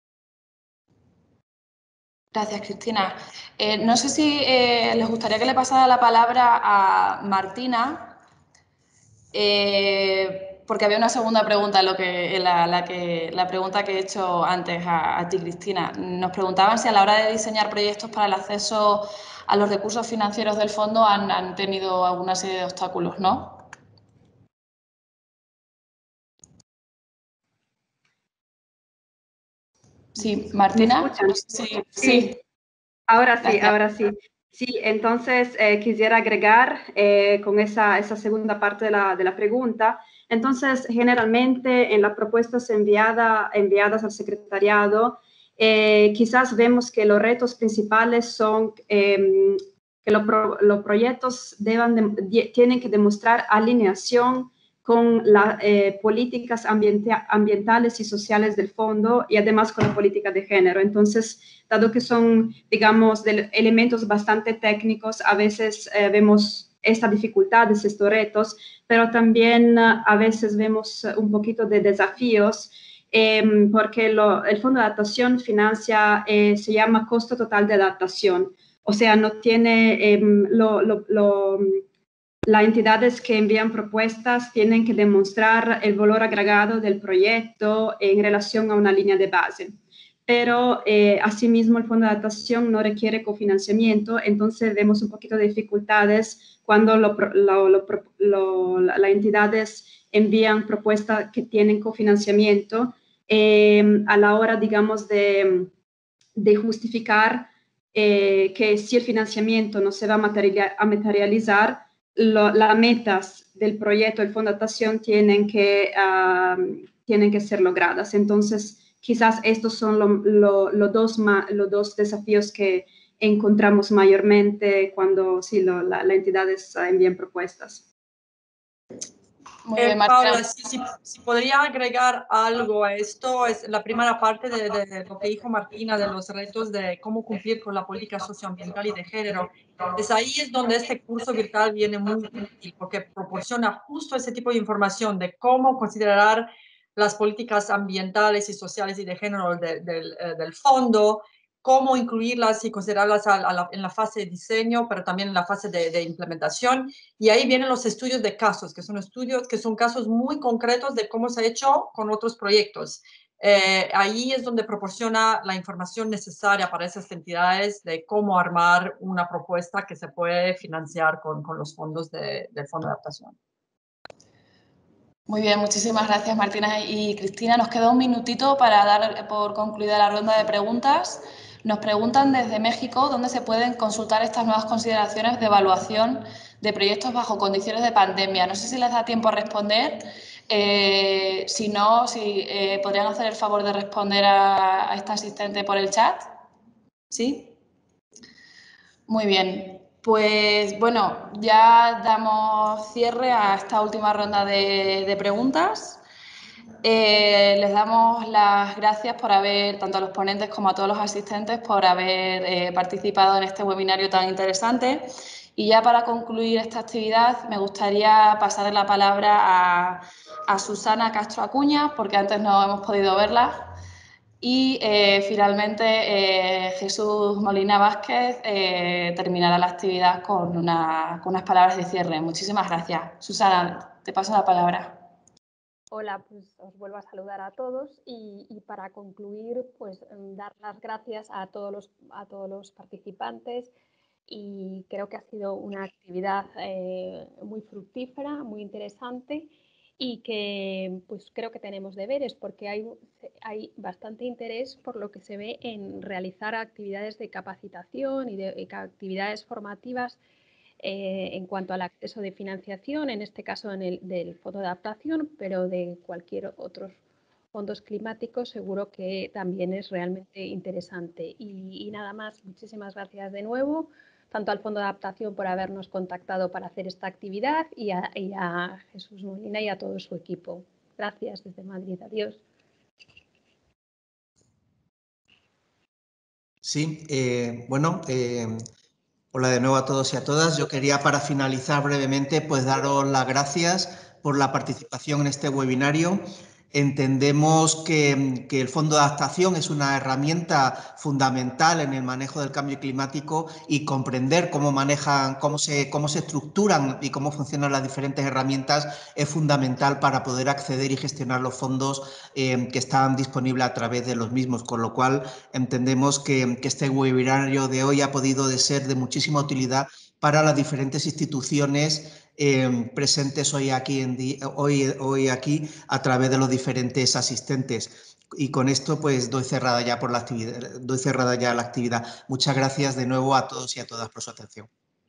Gracias, Cristina. No sé si les gustaría que le pasara la palabra a Martina, porque había una segunda pregunta la pregunta que he hecho antes a ti, Cristina. Nos preguntaban si a la hora de diseñar proyectos para el acceso a los recursos financieros del fondo han tenido alguna serie de obstáculos, ¿no? Sí, Martina. ¿Me escuchan? Sí. Ahora sí, Gracias. ahora sí. Sí, entonces quisiera agregar con esa segunda parte de la pregunta. Entonces, generalmente en las propuestas enviadas al secretariado, quizás vemos que los retos principales son que los proyectos tienen que demostrar alineación con las políticas ambientales y sociales del fondo y además con la política de género. Entonces, dado que son, digamos, elementos bastante técnicos, a veces vemos estas dificultades, estos retos, pero también a veces vemos un poquito de desafíos, porque el Fondo de Adaptación financia, se llama costo total de adaptación, o sea, no tiene las entidades que envían propuestas tienen que demostrar el valor agregado del proyecto en relación a una línea de base. Pero asimismo el Fondo de Adaptación no requiere cofinanciamiento, entonces vemos un poquito de dificultades cuando las entidades envían propuestas que tienen cofinanciamiento a la hora, digamos, de justificar que si el financiamiento no se va a materializar, las metas del proyecto del Fondo de Adaptación tienen que ser logradas. Entonces, quizás estos son los dos desafíos que encontramos mayormente cuando las entidades envían propuestas. Muy bien, Martina. Paula, si podría agregar algo a esto, es la primera parte de lo que dijo Martina, de los retos de cómo cumplir con la política socioambiental y de género. Pues ahí es donde este curso virtual viene muy útil, porque proporciona justo ese tipo de información de cómo considerar las políticas ambientales y sociales y de género del fondo, cómo incluirlas y considerarlas en la fase de diseño, pero también en la fase de implementación. Y ahí vienen los estudios de casos, que son casos muy concretos de cómo se ha hecho con otros proyectos. Ahí es donde proporciona la información necesaria para esas entidades de cómo armar una propuesta que se puede financiar con los fondos del Fondo de Adaptación. Muy bien, muchísimas gracias Martina y Cristina. Nos queda un minutito para dar por concluida la ronda de preguntas. Nos preguntan desde México dónde se pueden consultar estas nuevas consideraciones de evaluación de proyectos bajo condiciones de pandemia. No sé si les da tiempo a responder. Si no, podrían hacer el favor de responder a esta asistente por el chat. ¿Sí? Muy bien. Pues bueno, ya damos cierre a esta última ronda de preguntas. Les damos las gracias por haber, tanto a los ponentes como a todos los asistentes, por haber participado en este webinario tan interesante. Y ya para concluir esta actividad, me gustaría pasar la palabra a Susana Castro Acuña, porque antes no hemos podido verla. Y finalmente Jesús Molina Vázquez terminará la actividad con unas palabras de cierre. Muchísimas gracias. Susana, te paso la palabra. Hola, pues os vuelvo a saludar a todos y para concluir, pues dar las gracias a todos los participantes, y creo que ha sido una actividad muy fructífera, muy interesante, y que pues creo que tenemos deberes porque hay bastante interés por lo que se ve en realizar actividades de capacitación y de actividades formativas en cuanto al acceso de financiación, en este caso del Fondo de Adaptación, pero de cualquier otros fondos climáticos seguro que también es realmente interesante. Y nada más, muchísimas gracias de nuevo, tanto al Fondo de Adaptación por habernos contactado para hacer esta actividad y a Jesús Molina y a todo su equipo. Gracias desde Madrid. Adiós. Sí, bueno, hola de nuevo a todos y a todas. Yo quería, para finalizar brevemente, pues daros las gracias por la participación en este webinario. Entendemos que el Fondo de Adaptación es una herramienta fundamental en el manejo del cambio climático, y comprender cómo se estructuran y cómo funcionan las diferentes herramientas es fundamental para poder acceder y gestionar los fondos que están disponibles a través de los mismos, con lo cual entendemos que este webinario de hoy ha podido ser de muchísima utilidad para las diferentes instituciones presentes hoy aquí a través de los diferentes asistentes. Y con esto pues doy cerrada ya la actividad. Muchas gracias de nuevo a todos y a todas por su atención.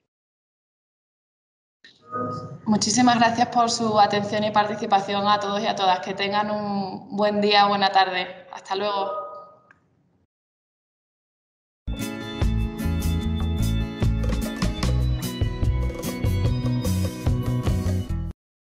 Muchísimas gracias por su atención y participación a todos y a todas. Que tengan un buen día o buena tarde. Hasta luego.